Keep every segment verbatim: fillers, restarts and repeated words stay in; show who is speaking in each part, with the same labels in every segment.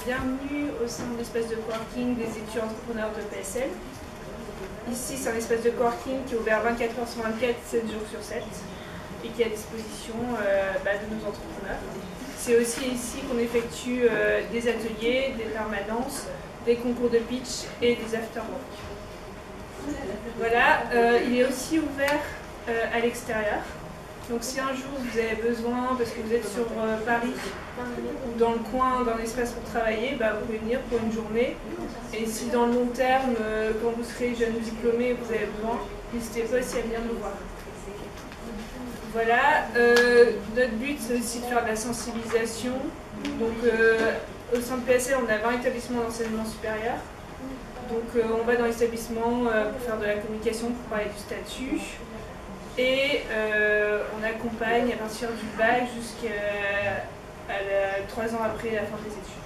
Speaker 1: bienvenue au sein de l'espace de coworking des étudiants entrepreneurs de P S L. Ici, c'est un espace de coworking qui est ouvert vingt-quatre heures sur vingt-quatre, sept jours sur sept et qui est à disposition euh, bah, de nos entrepreneurs. C'est aussi ici qu'on effectue euh, des ateliers, des permanences, des concours de pitch et des after-work. Voilà, euh, il est aussi ouvert euh, à l'extérieur. Donc si un jour vous avez besoin, parce que vous êtes sur euh, Paris ou dans le coin d'un espace pour travailler, bah, vous pouvez venir pour une journée. Et si dans le long terme, euh, quand vous serez jeune diplômé, vous avez besoin, n'hésitez pas aussi à venir nous voir. Voilà, euh, notre but c'est aussi de faire de la sensibilisation. Donc euh, au sein de P S L, on a vingt établissements d'enseignement supérieur. Donc euh, on va dans les établissements euh, pour faire de la communication, pour parler du statut. Et euh, on accompagne à partir du bac jusqu'à trois ans après la fin des études.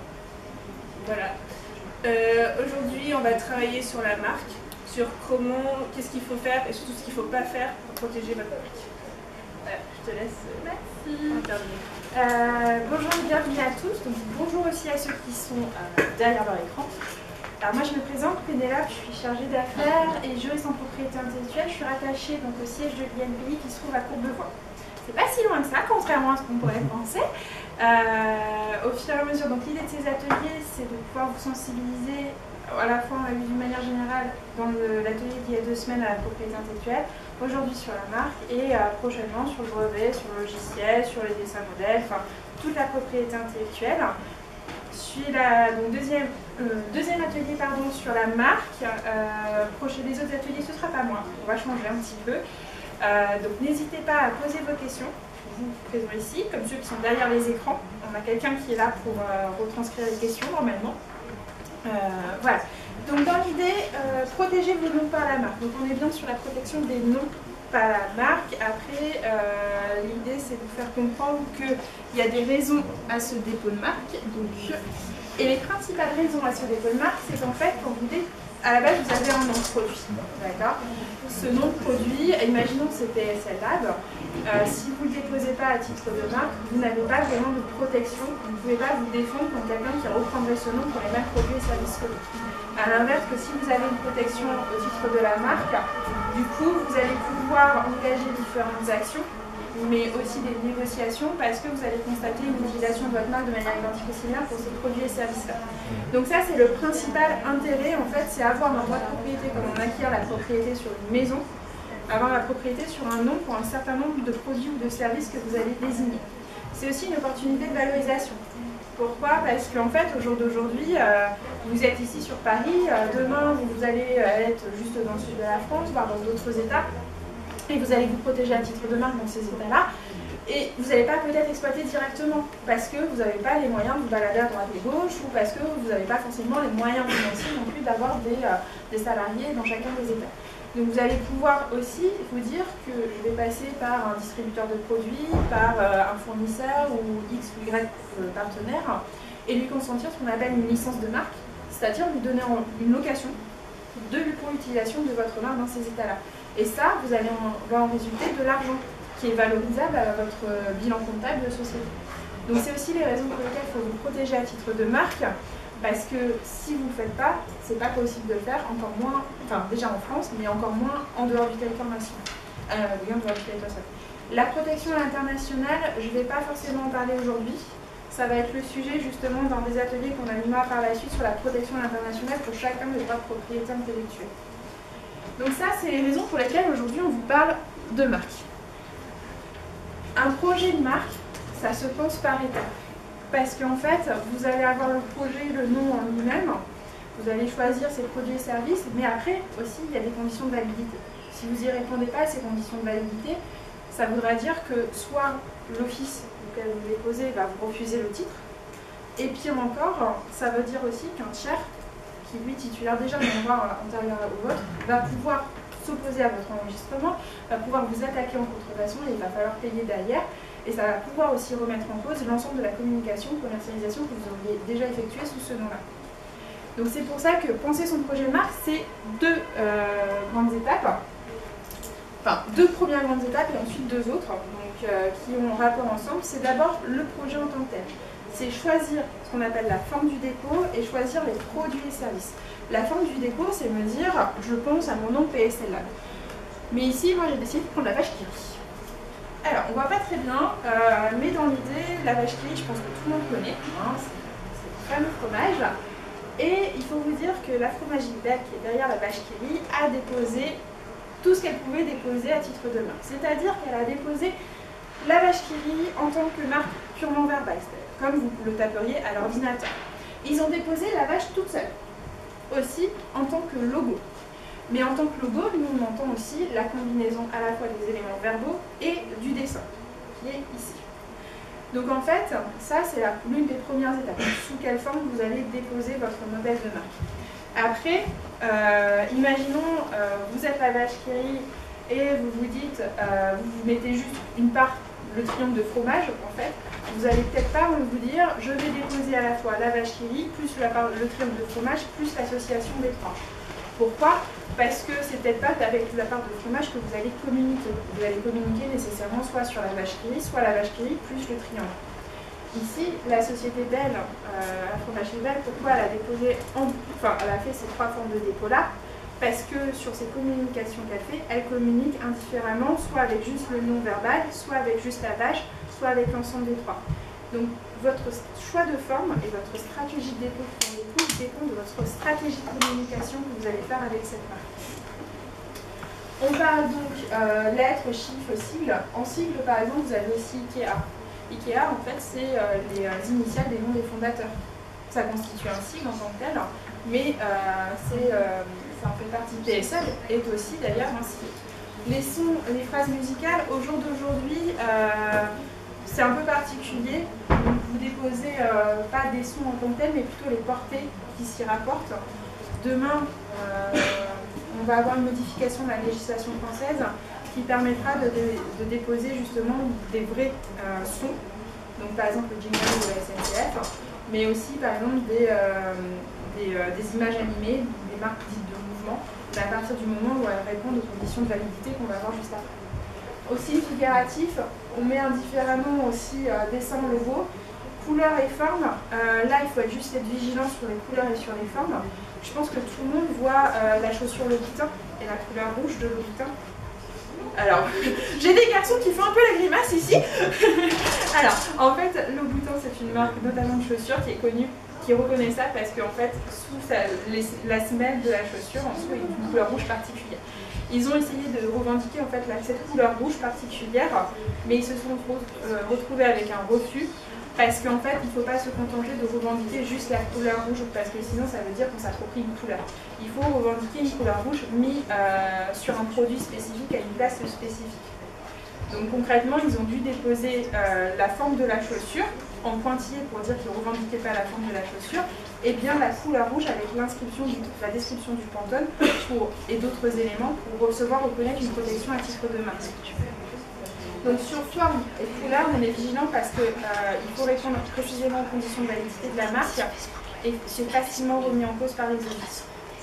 Speaker 1: Voilà. Euh, Aujourd'hui, on va travailler sur la marque, sur comment, qu'est-ce qu'il faut faire et surtout ce qu'il ne faut pas faire pour protéger votre marque. Voilà, je te laisse
Speaker 2: Merci.
Speaker 1: intervenir.
Speaker 2: Euh, bonjour et bienvenue à tous. Donc, bonjour aussi à ceux qui sont euh, derrière leur écran. Alors moi je me présente, Pénélope, je suis chargée d'affaires et juriste en propriété intellectuelle. Je suis rattachée donc, au siège de l'I N P I qui se trouve à Courbevoie. C'est pas si loin que ça, contrairement à ce qu'on pourrait penser. Euh, au fur et à mesure, donc l'idée de ces ateliers, c'est de pouvoir vous sensibiliser à la fois d'une manière générale dans l'atelier d'il y a deux semaines à la propriété intellectuelle, aujourd'hui sur la marque et euh, prochainement sur le brevet, sur le logiciel, sur les dessins modèles, enfin toute la propriété intellectuelle. Puis la donc deuxième, euh, deuxième atelier pardon, sur la marque. Euh, prochain des autres ateliers, ce ne sera pas moi. On va changer un petit peu. Euh, donc n'hésitez pas à poser vos questions. Vous présents ici, comme ceux qui sont derrière les écrans. On a quelqu'un qui est là pour euh, retranscrire les questions normalement. Euh, voilà. Donc dans l'idée, euh, protégez vos noms par la marque. Donc on est bien sur la protection des noms par la marque. Après, euh, l'idée c'est de vous faire comprendre qu'il y a des raisons à ce dépôt de marque. Donc, et les principales raisons à ce dépôt de marque, c'est qu'en fait, quand vous dites, à la base, vous avez un nom de produit. D'accord ? Ce nom de produit, imaginons que c'est P S L Lab. Euh, si vous ne le déposez pas à titre de marque, vous n'avez pas vraiment de protection. Vous ne pouvez pas vous défendre contre quelqu'un qui reprendrait ce nom pour les mêmes produits et services que vous. A l'inverse que si vous avez une protection au titre de la marque, du coup, vous allez pouvoir engager différentes actions, mais aussi des négociations parce que vous allez constater une utilisation de votre marque de manière identique ou similaire pour ces produits et services-là. Donc ça, c'est le principal intérêt, en fait, c'est avoir un droit de propriété comme on acquiert la propriété sur une maison, avoir la propriété sur un nom pour un certain nombre de produits ou de services que vous allez désigner. C'est aussi une opportunité de valorisation. Pourquoi? Parce qu'en fait, au jour d'aujourd'hui, euh, vous êtes ici sur Paris, euh, demain vous allez être juste dans le sud de la France, voire dans d'autres États, et vous allez vous protéger à titre de marque dans ces États-là, et vous n'allez pas peut-être exploiter directement, parce que vous n'avez pas les moyens de vous balader à droite et gauche, ou parce que vous n'avez pas forcément les moyens financiers non plus d'avoir des, euh, des salariés dans chacun des États. Donc vous allez pouvoir aussi vous dire que je vais passer par un distributeur de produits, par euh, un fournisseur ou X ou Y euh, partenaire et lui consentir ce qu'on appelle une licence de marque, c'est-à-dire lui donner en, une location de, pour l'utilisation de votre marque dans ces états-là. Et ça, vous allez en, va en résulter de l'argent qui est valorisable à votre bilan comptable de société. Donc c'est aussi les raisons pour lesquelles il faut vous protéger à titre de marque. Parce que si vous ne le faites pas, c'est pas possible de le faire, encore moins, enfin déjà en France, mais encore moins en dehors du territoire national. Euh, oui, en dehors du territoire national. La protection à l'international, je ne vais pas forcément en parler aujourd'hui. Ça va être le sujet justement dans des ateliers qu'on animera par la suite sur la protection à l'international pour chacun des droits de propriété intellectuelle. Donc ça, c'est les raisons pour lesquelles aujourd'hui on vous parle de marque. Un projet de marque, ça se pense par étapes. Parce qu'en fait, vous allez avoir le projet, le nom en lui-même, vous allez choisir ses produits et services, mais après aussi il y a des conditions de validité. Si vous n'y répondez pas à ces conditions de validité, ça voudra dire que soit l'office auquel vous déposez va vous refuser le titre, et pire encore, ça veut dire aussi qu'un tiers, qui lui titulaire déjà d'un droit antérieur au vôtre, va pouvoir s'opposer à votre enregistrement, va pouvoir vous attaquer en contrefaçon et il va falloir payer derrière. Et ça va pouvoir aussi remettre en cause l'ensemble de la communication, commercialisation que vous auriez déjà effectuée sous ce nom-là. Donc c'est pour ça que penser son projet de marque, c'est deux euh, grandes étapes, enfin deux premières grandes étapes et ensuite deux autres, donc, euh, qui ont rapport ensemble. C'est d'abord le projet en tant que tel. c'est choisir ce qu'on appelle la forme du dépôt et choisir les produits et services. La forme du dépôt, c'est me dire, je pense à mon nom P S L Lab. Mais ici, moi, j'ai décidé de prendre la vache qui rit. Alors, on ne voit pas très bien, euh, mais dans l'idée, la vache qui rit, je pense que tout le monde connaît. Hein, c'est le fameux fromage. Et il faut vous dire que la fromagerie Belle, qui est derrière la vache qui rit, a déposé tout ce qu'elle pouvait déposer à titre de marque. C'est-à-dire qu'elle a déposé la vache qui rit en tant que marque purement verbale, comme vous le taperiez à l'ordinateur. Ils ont déposé la vache toute seule, aussi en tant que logo. Mais en tant que logo, nous on entend aussi la combinaison à la fois des éléments verbaux et du dessin, qui est ici. Donc en fait, ça c'est l'une des premières étapes. Sous quelle forme vous allez déposer votre modèle de marque. Après, euh, imaginons, euh, vous êtes la vache qui rit et vous vous dites, euh, vous mettez juste une part, le triomphe de fromage en fait. Vous n'allez peut-être pas vous dire, je vais déposer à la fois la vache qui rit, plus la part, le triomphe de fromage, plus l'association des trois. Pourquoi? Parce que c'est peut-être pas avec la part de fromage que vous allez communiquer. Vous allez communiquer nécessairement soit sur la vache qui rit, soit la vache qui rit plus le triomphe. Ici, la société Belle, euh, la fromagerie Belle, pourquoi elle a déposé, en, enfin elle a fait ces trois formes de dépôt-là? Parce que sur ces communications qu'elle fait, elle communique indifféremment, soit avec juste le nom verbal, soit avec juste la vache, soit avec l'ensemble des trois. Donc votre choix de forme et votre stratégie de dépôt pour les coûts dépend de votre stratégie de communication que vous allez faire avec cette marque. On parle donc euh, lettres, chiffres, sigles. En sigle, par exemple, vous avez aussi Ikea. Ikea, en fait, c'est euh, les euh, initiales des noms des fondateurs. Ça constitue un sigle en tant que tel, mais euh, c'est, euh, ça en fait partie. P S L est aussi d'ailleurs un sigle. Les sons, les phrases musicales, au jour d'aujourd'hui, euh, c'est un peu particulier. Donc, vous déposez euh, pas des sons en tant que tel, mais plutôt les portées qui s'y rapportent. Demain, euh, on va avoir une modification de la législation française qui permettra de, dé de déposer justement des vrais euh, sons. Donc par exemple le jingle de la S N C F, mais aussi par exemple des, euh, des, euh, des images animées, des marques dites de mouvement, à partir du moment où elles répondent aux conditions de validité qu'on va voir juste après. Aussi figuratif, on met indifféremment aussi euh, dessin, logo, couleurs et formes. Euh, là, il faut être juste être vigilant sur les couleurs et sur les formes. Je pense que tout le monde voit euh, la chaussure Louboutin et la couleur rouge de Louboutin. Alors, j'ai des garçons qui font un peu la grimace ici. Alors, en fait, Louboutin, c'est une marque notamment de chaussures qui est connue, qui est reconnaissable parce qu'en fait, sous sa, les, la semelle de la chaussure, en dessous, il y a une couleur rouge particulière. Ils ont essayé de revendiquer en fait la, cette couleur rouge particulière, mais ils se sont euh, retrouvés avec un refus parce qu'en fait, il ne faut pas se contenter de revendiquer juste la couleur rouge parce que sinon, ça veut dire qu'on s'approprie une couleur. Il faut revendiquer une couleur rouge mise euh, sur un produit spécifique à une place spécifique. Donc concrètement, ils ont dû déposer euh, la forme de la chaussure en pointillé pour dire qu'ils ne revendiquaient pas la forme de la chaussure, et bien la couleur rouge avec l'inscription, la description du pantone pour, et d'autres éléments pour recevoir reconnaître une protection à titre de marque. Donc sur forme et couleur, on est vigilant parce qu'il euh, faut répondre précisément aux conditions de validité de la marque et c'est facilement remis en cause par les audits.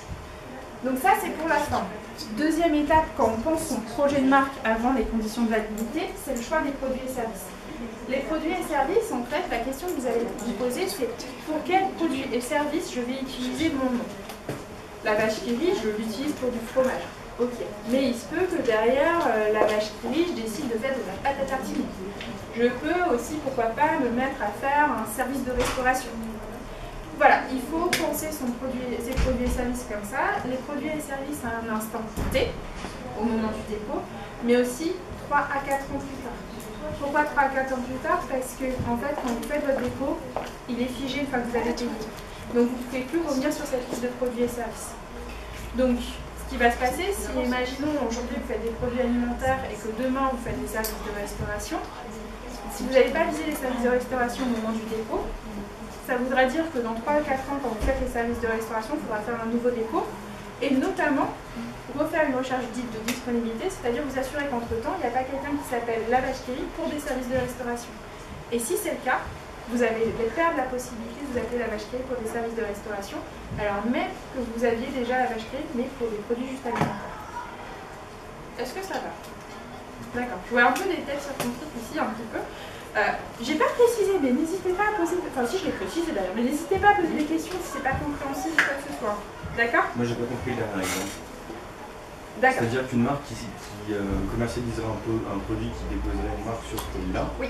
Speaker 2: Donc ça, c'est pour la forme. Deuxième étape, quand on pense son projet de marque avant les conditions de validité, c'est le choix des produits et services. Les produits et services, en fait, la question que vous allez vous poser, c'est pour quels produits et services je vais utiliser mon nom. La vache qui rit, je l'utilise pour du fromage. Ok, mais il se peut que derrière euh, la vache qui rit, je décide de faire de la pâte à tartiner. Je peux aussi, pourquoi pas, me mettre à faire un service de restauration. Voilà, il faut penser son produit, ses produits et services comme ça. Les produits et services à un instant T, au moment du dépôt, mais aussi trois à quatre ans plus tard. Pourquoi trois à quatre ans plus tard? Parce que, en fait, quand vous faites votre dépôt, il est figé une fois que vous avez payé. Donc, vous ne pouvez plus revenir sur cette liste de produits et services. Donc, ce qui va se passer, si, imaginons, aujourd'hui, vous faites des produits alimentaires et que demain, vous faites des services de restauration, si vous n'avez pas visé les services de restauration au moment du dépôt, ça voudra dire que dans trois à quatre ans, quand vous faites les services de restauration, il faudra faire un nouveau dépôt et notamment refaire une recherche dite de disponibilité, c'est-à-dire vous assurer qu'entre-temps, il n'y a pas quelqu'un qui s'appelle la vache qui rit pour des services de restauration. Et si c'est le cas, vous allez perdre la possibilité de vous appeler la vache qui rit pour des services de restauration, alors même que vous aviez déjà la vache qui rit, mais pour des produits juste alimentaires. Est-ce que ça va? D'accord. Je vois un peu des têtes circonscrites ici, un petit peu. Euh, J'ai pas précisé, mais n'hésitez pas à poser... Enfin, si je l'ai précisé d'ailleurs, mais n'hésitez pas à poser des questions si c'est pas compréhensible ou quoi que ce soit. D'accord?
Speaker 3: Moi, j'ai pas compris le dernier exemple.
Speaker 2: D'accord.
Speaker 3: C'est-à-dire qu'une marque qui, qui euh, commercialiserait un, peu, un produit qui déposerait une marque sur ce produit-là,
Speaker 2: oui.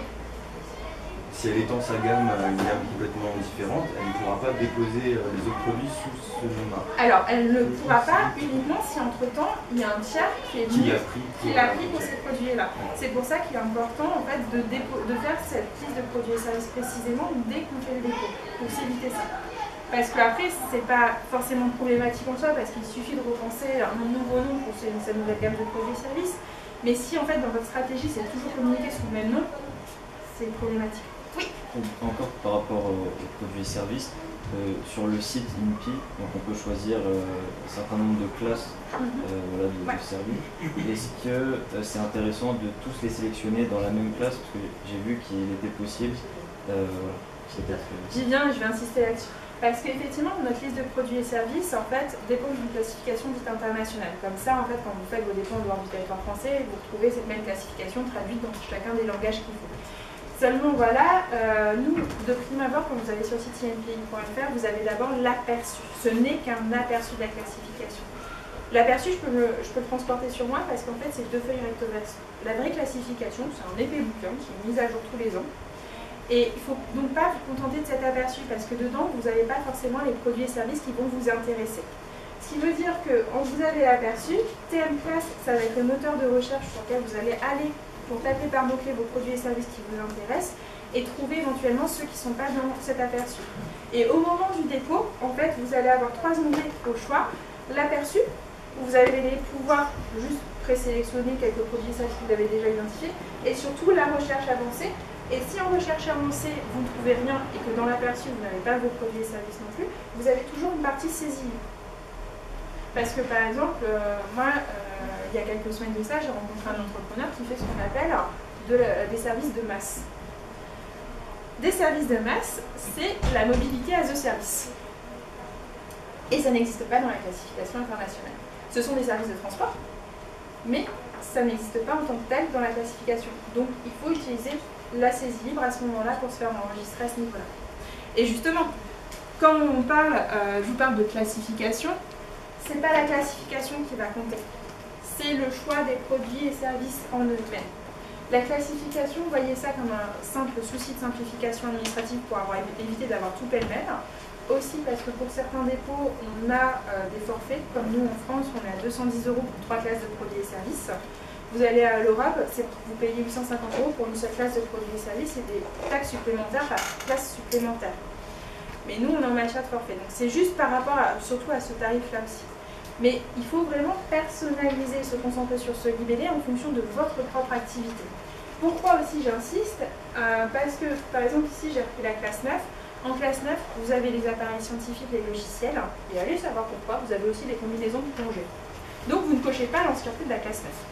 Speaker 3: Si elle étend sa gamme à une gamme complètement différente, elle ne pourra pas déposer euh, les autres produits sous ce nom-là.
Speaker 2: Alors, elle ne pourra pas uniquement si entre-temps, il y a un tiers qui est
Speaker 3: Qui
Speaker 2: venu,
Speaker 3: a pris
Speaker 2: qui l'a pris pour ces produits-là. C'est pour ça qu'il est important en fait, de, de faire cette liste de produits et services précisément dès qu'on fait le dépôt, pour s'éviter ça. Parce qu'après, c'est pas forcément problématique en soi, parce qu'il suffit de repenser un nouveau nom pour cette nouvelle gamme de produits et services. Mais si en fait, dans votre stratégie, c'est toujours communiqué sous le même nom, c'est problématique. Oui.
Speaker 4: Encore par rapport aux, aux produits et services, euh, sur le site I N P I, donc on peut choisir euh, un certain nombre de classes euh, voilà, de,
Speaker 2: ouais.
Speaker 4: de services. Est-ce que euh, c'est intéressant de tous les sélectionner dans la même classe? Parce que j'ai vu qu'il était possible. Euh, voilà.
Speaker 2: J'y viens, je vais insister là-dessus. Parce qu'effectivement, notre liste de produits et services, en fait, dépend d'une classification dite internationale. Comme ça, en fait, quand vous faites vos dépôts dehors du territoire français, vous retrouvez cette même classification traduite dans chacun des langages qu'il faut. Seulement, voilà, euh, nous, de prime abord, quand vous allez sur le site I N P I point F R, vous avez d'abord l'aperçu. Ce n'est qu'un aperçu de la classification. L'aperçu, je, je peux le transporter sur moi parce qu'en fait, c'est deux feuilles recto verso. La vraie classification, c'est un épais bouquin qui est mis à jour tous les ans. Et il ne faut donc pas vous contenter de cet aperçu parce que dedans, vous n'avez pas forcément les produits et services qui vont vous intéresser. Ce qui veut dire que, quand vous avez l'aperçu, T M Class, ça va être le moteur de recherche sur lequel vous allez aller pour taper par mots-clés vos produits et services qui vous intéressent et trouver éventuellement ceux qui ne sont pas dans cet aperçu. Et au moment du dépôt, en fait, vous allez avoir trois onglets au choix. L'aperçu, où vous allez pouvoir juste présélectionner quelques produits et services que vous avez déjà identifiés, et surtout la recherche avancée. Et si en recherche avancée, vous ne trouvez rien et que dans l'aperçu, vous n'avez pas vos produits et services non plus, vous avez toujours une partie saisie. Parce que par exemple, euh, moi, euh, il y a quelques semaines de ça, j'ai rencontré un entrepreneur qui fait ce qu'on appelle de la, des services de masse. Des services de masse, c'est la mobilité as a service. Et ça n'existe pas dans la classification internationale. Ce sont des services de transport, mais ça n'existe pas en tant que tel dans la classification. Donc il faut utiliser la saisie libre à ce moment-là pour se faire enregistrer à ce niveau-là. Et justement, quand on parle, euh, je vous parle de classification, c'est pas la classification qui va compter, c'est le choix des produits et services en eux-mêmes. La classification, voyez ça comme un simple souci de simplification administrative pour avoir évité d'avoir tout pêle-mêle. Aussi parce que pour certains dépôts, on a euh, des forfaits, comme nous en France, on est à deux cent dix euros pour trois classes de produits et services. Vous allez à l'Europe, vous payez huit cent cinquante euros pour une seule classe de produits et services et des taxes supplémentaires par classe supplémentaire. Mais nous, on est en matière de forfait. Donc c'est juste par rapport à, surtout à ce tarif-là aussi. Mais il faut vraiment personnaliser, se concentrer sur ce libellé en fonction de votre propre activité. Pourquoi aussi j'insiste euh, Parce que, par exemple, ici, j'ai repris la classe neuf. En classe neuf, vous avez les appareils scientifiques, les logiciels, et allez savoir pourquoi, vous avez aussi les combinaisons de plongée. Donc vous ne cochez pas l'entièreté de la classe neuf.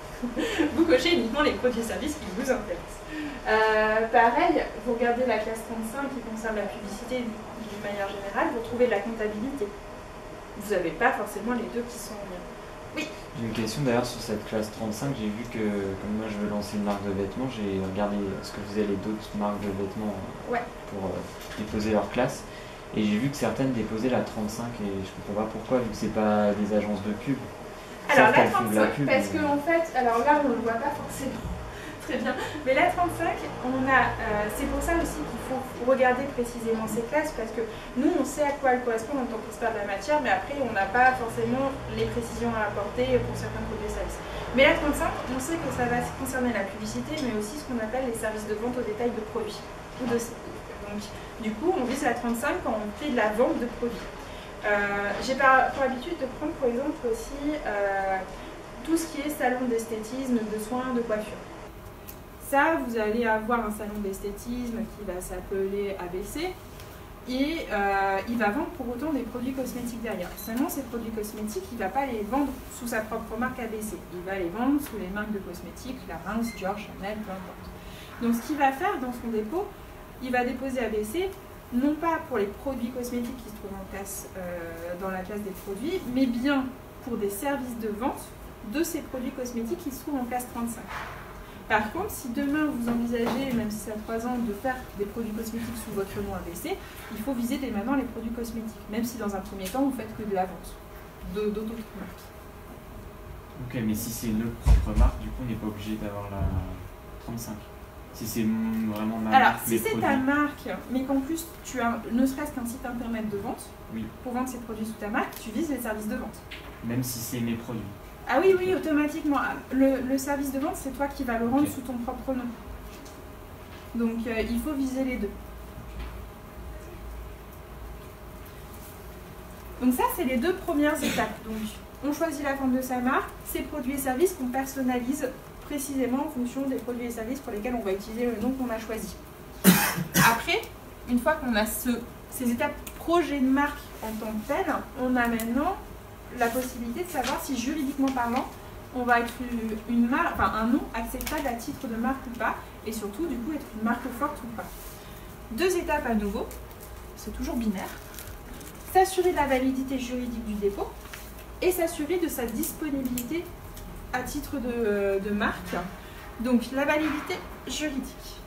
Speaker 2: Vous cochez uniquement les produits et services qui vous intéressent. Euh, pareil, vous regardez la classe trente-cinq qui concerne la publicité d'une manière générale, vous trouvez de la comptabilité. Vous n'avez pas forcément les deux qui sont en lien. Oui.
Speaker 4: J'ai une question d'ailleurs sur cette classe trente-cinq. J'ai vu que, comme moi je veux lancer une marque de vêtements, j'ai regardé ce que faisaient les d'autres marques de vêtements
Speaker 2: ouais.
Speaker 4: pour euh, déposer leur classe. Et j'ai vu que certaines déposaient la trente-cinq et je ne comprends pas pourquoi, vu que ce n'est pas des agences de pub.
Speaker 2: Alors la trente-cinq, pub, parce mais... qu'en fait, alors là on ne le voit pas forcément très bien, mais la trente-cinq, on a, euh, c'est pour ça aussi qu'il faut regarder précisément ces classes, parce que nous on sait à quoi elles correspondent en tant qu'expert de la matière, mais après on n'a pas forcément les précisions à apporter pour certains produits et services. Mais la trente-cinq, on sait que ça va concerner la publicité, mais aussi ce qu'on appelle les services de vente au détail de produits. Ou de... Donc du coup on vise la trente-cinq quand on fait de la vente de produits. Euh, J'ai pour habitude de prendre par exemple aussi euh, tout ce qui est salon d'esthétisme, de soins, de coiffure. Ça, vous allez avoir un salon d'esthétisme qui va s'appeler A B C et euh, il va vendre pour autant des produits cosmétiques derrière. Seulement ces produits cosmétiques, il ne va pas les vendre sous sa propre marque A B C. Il va les vendre sous les marques de cosmétiques, la Reims, Dior, Chanel, peu importe. Donc ce qu'il va faire dans son dépôt, il va déposer A B C non pas pour les produits cosmétiques qui se trouvent en classe, euh, dans la classe des produits, mais bien pour des services de vente de ces produits cosmétiques qui se trouvent en classe trente-cinq. Par contre, si demain vous envisagez, même même si c'est à trois ans, de faire des produits cosmétiques sous votre nom A B C, il faut viser dès maintenant les produits cosmétiques, même si dans un premier temps, vous faites que de la vente d'autres marques.
Speaker 5: Ok, mais si c'est notre propre marque, du coup, on n'est pas obligé d'avoir la trente-cinq. Si c'est vraiment ma
Speaker 2: Alors,
Speaker 5: marque,
Speaker 2: si
Speaker 5: mes
Speaker 2: c'est
Speaker 5: produits.
Speaker 2: ta marque, mais qu'en plus tu as ne serait-ce qu'un site internet de vente,
Speaker 5: Oui.
Speaker 2: pour vendre ces produits sous ta marque, tu vises les services de vente.
Speaker 5: Même si c'est mes produits.
Speaker 2: Ah oui, oui, automatiquement. Le, le service de vente, c'est toi qui vas le rendre
Speaker 5: Ok.
Speaker 2: sous ton propre nom. Donc, euh, il faut viser les deux. Donc ça, c'est les deux premières étapes. Donc, on choisit la forme de sa marque, ses produits et services qu'on personnalise précisément en fonction des produits et services pour lesquels on va utiliser le nom qu'on a choisi. Après, une fois qu'on a ce, ces étapes projet de marque en tant que telles, on a maintenant la possibilité de savoir si juridiquement parlant, on va être une marque, enfin un nom acceptable à titre de marque ou pas, et surtout du coup être une marque forte ou pas. Deux étapes à nouveau, c'est toujours binaire. S'assurer de la validité juridique du dépôt et s'assurer de sa disponibilité à titre de, de marque. Donc la validité juridique.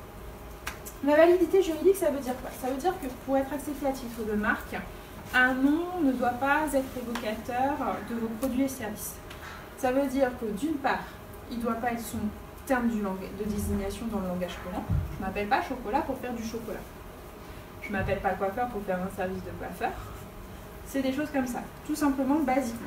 Speaker 2: La validité juridique, ça veut dire quoi? Ça veut dire que pour être accepté à titre de marque, un nom ne doit pas être évocateur de vos produits et services. Ça veut dire que d'une part, il ne doit pas être son terme du langage, de désignation dans le langage courant. Je ne m'appelle pas chocolat pour faire du chocolat. Je ne m'appelle pas coiffeur pour faire un service de coiffeur. C'est des choses comme ça, tout simplement basiquement.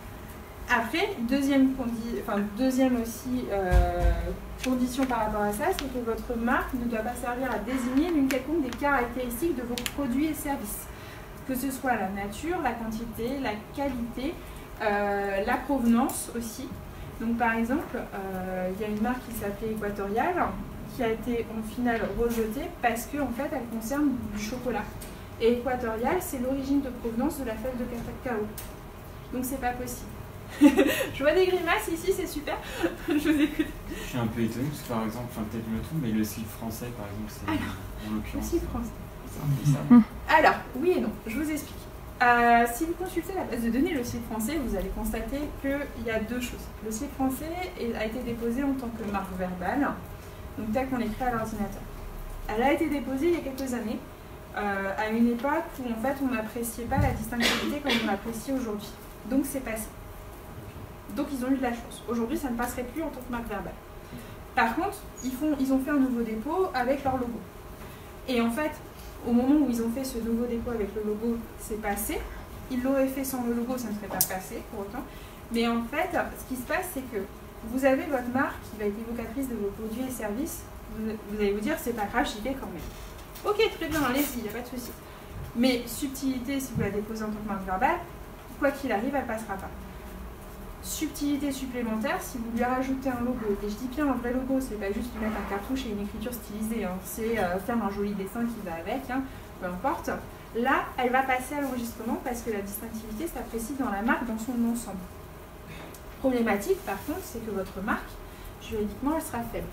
Speaker 2: Après, deuxième, condi enfin, deuxième aussi euh, condition par rapport à ça, c'est que votre marque ne doit pas servir à désigner l'une quelconque des caractéristiques de vos produits et services. Que ce soit la nature, la quantité, la qualité, euh, la provenance aussi. Donc par exemple, euh, il y a une marque qui s'appelait Équatorial, qui a été en finale rejetée parce qu'en en fait elle concerne du chocolat. Et Équatorial, c'est l'origine de provenance de la fève de cacao. Donc c'est pas possible. Je vois des grimaces ici, c'est super. Je vous écoute.
Speaker 5: Je suis un peu étonné parce que par exemple, enfin peut-être je me trompe, mais le slip français par exemple, c'est en l'occurrence.
Speaker 2: Le slip français.
Speaker 5: C'est un peu ça.
Speaker 2: Alors, oui et non, je vous explique. Euh, si vous consultez la base de données, le slip français, vous allez constater qu'il y a deux choses. Le slip français a été déposé en tant que marque verbale, donc tel qu'on l'écrit à l'ordinateur. Elle a été déposée il y a quelques années, euh, à une époque où en fait on n'appréciait pas la distinctivité comme on l'apprécie aujourd'hui. Donc c'est passé. Donc ils ont eu de la chance. Aujourd'hui, ça ne passerait plus en tant que marque verbale. Par contre, ils, font, ils ont fait un nouveau dépôt avec leur logo. Et en fait, au moment où ils ont fait ce nouveau dépôt avec le logo, c'est passé. Ils l'auraient fait sans le logo, ça ne serait pas passé pour autant. Mais en fait, ce qui se passe, c'est que vous avez votre marque qui va être évocatrice de vos produits et services. Vous, vous allez vous dire, c'est pas grave, j'y vais quand même. Ok, très bien, allez-y, il n'y a pas de souci. Mais subtilité, si vous la déposez en tant que marque verbale, quoi qu'il arrive, elle ne passera pas. Subtilité supplémentaire, si vous lui rajoutez un logo, et je dis bien un vrai logo, c'est pas juste lui mettre un cartouche et une écriture stylisée, hein, c'est euh, faire un joli dessin qui va avec, hein, peu importe. Là, elle va passer à l'enregistrement parce que la distinctivité s'apprécie dans la marque dans son ensemble. Problématique, par contre, c'est que votre marque, juridiquement, elle sera faible.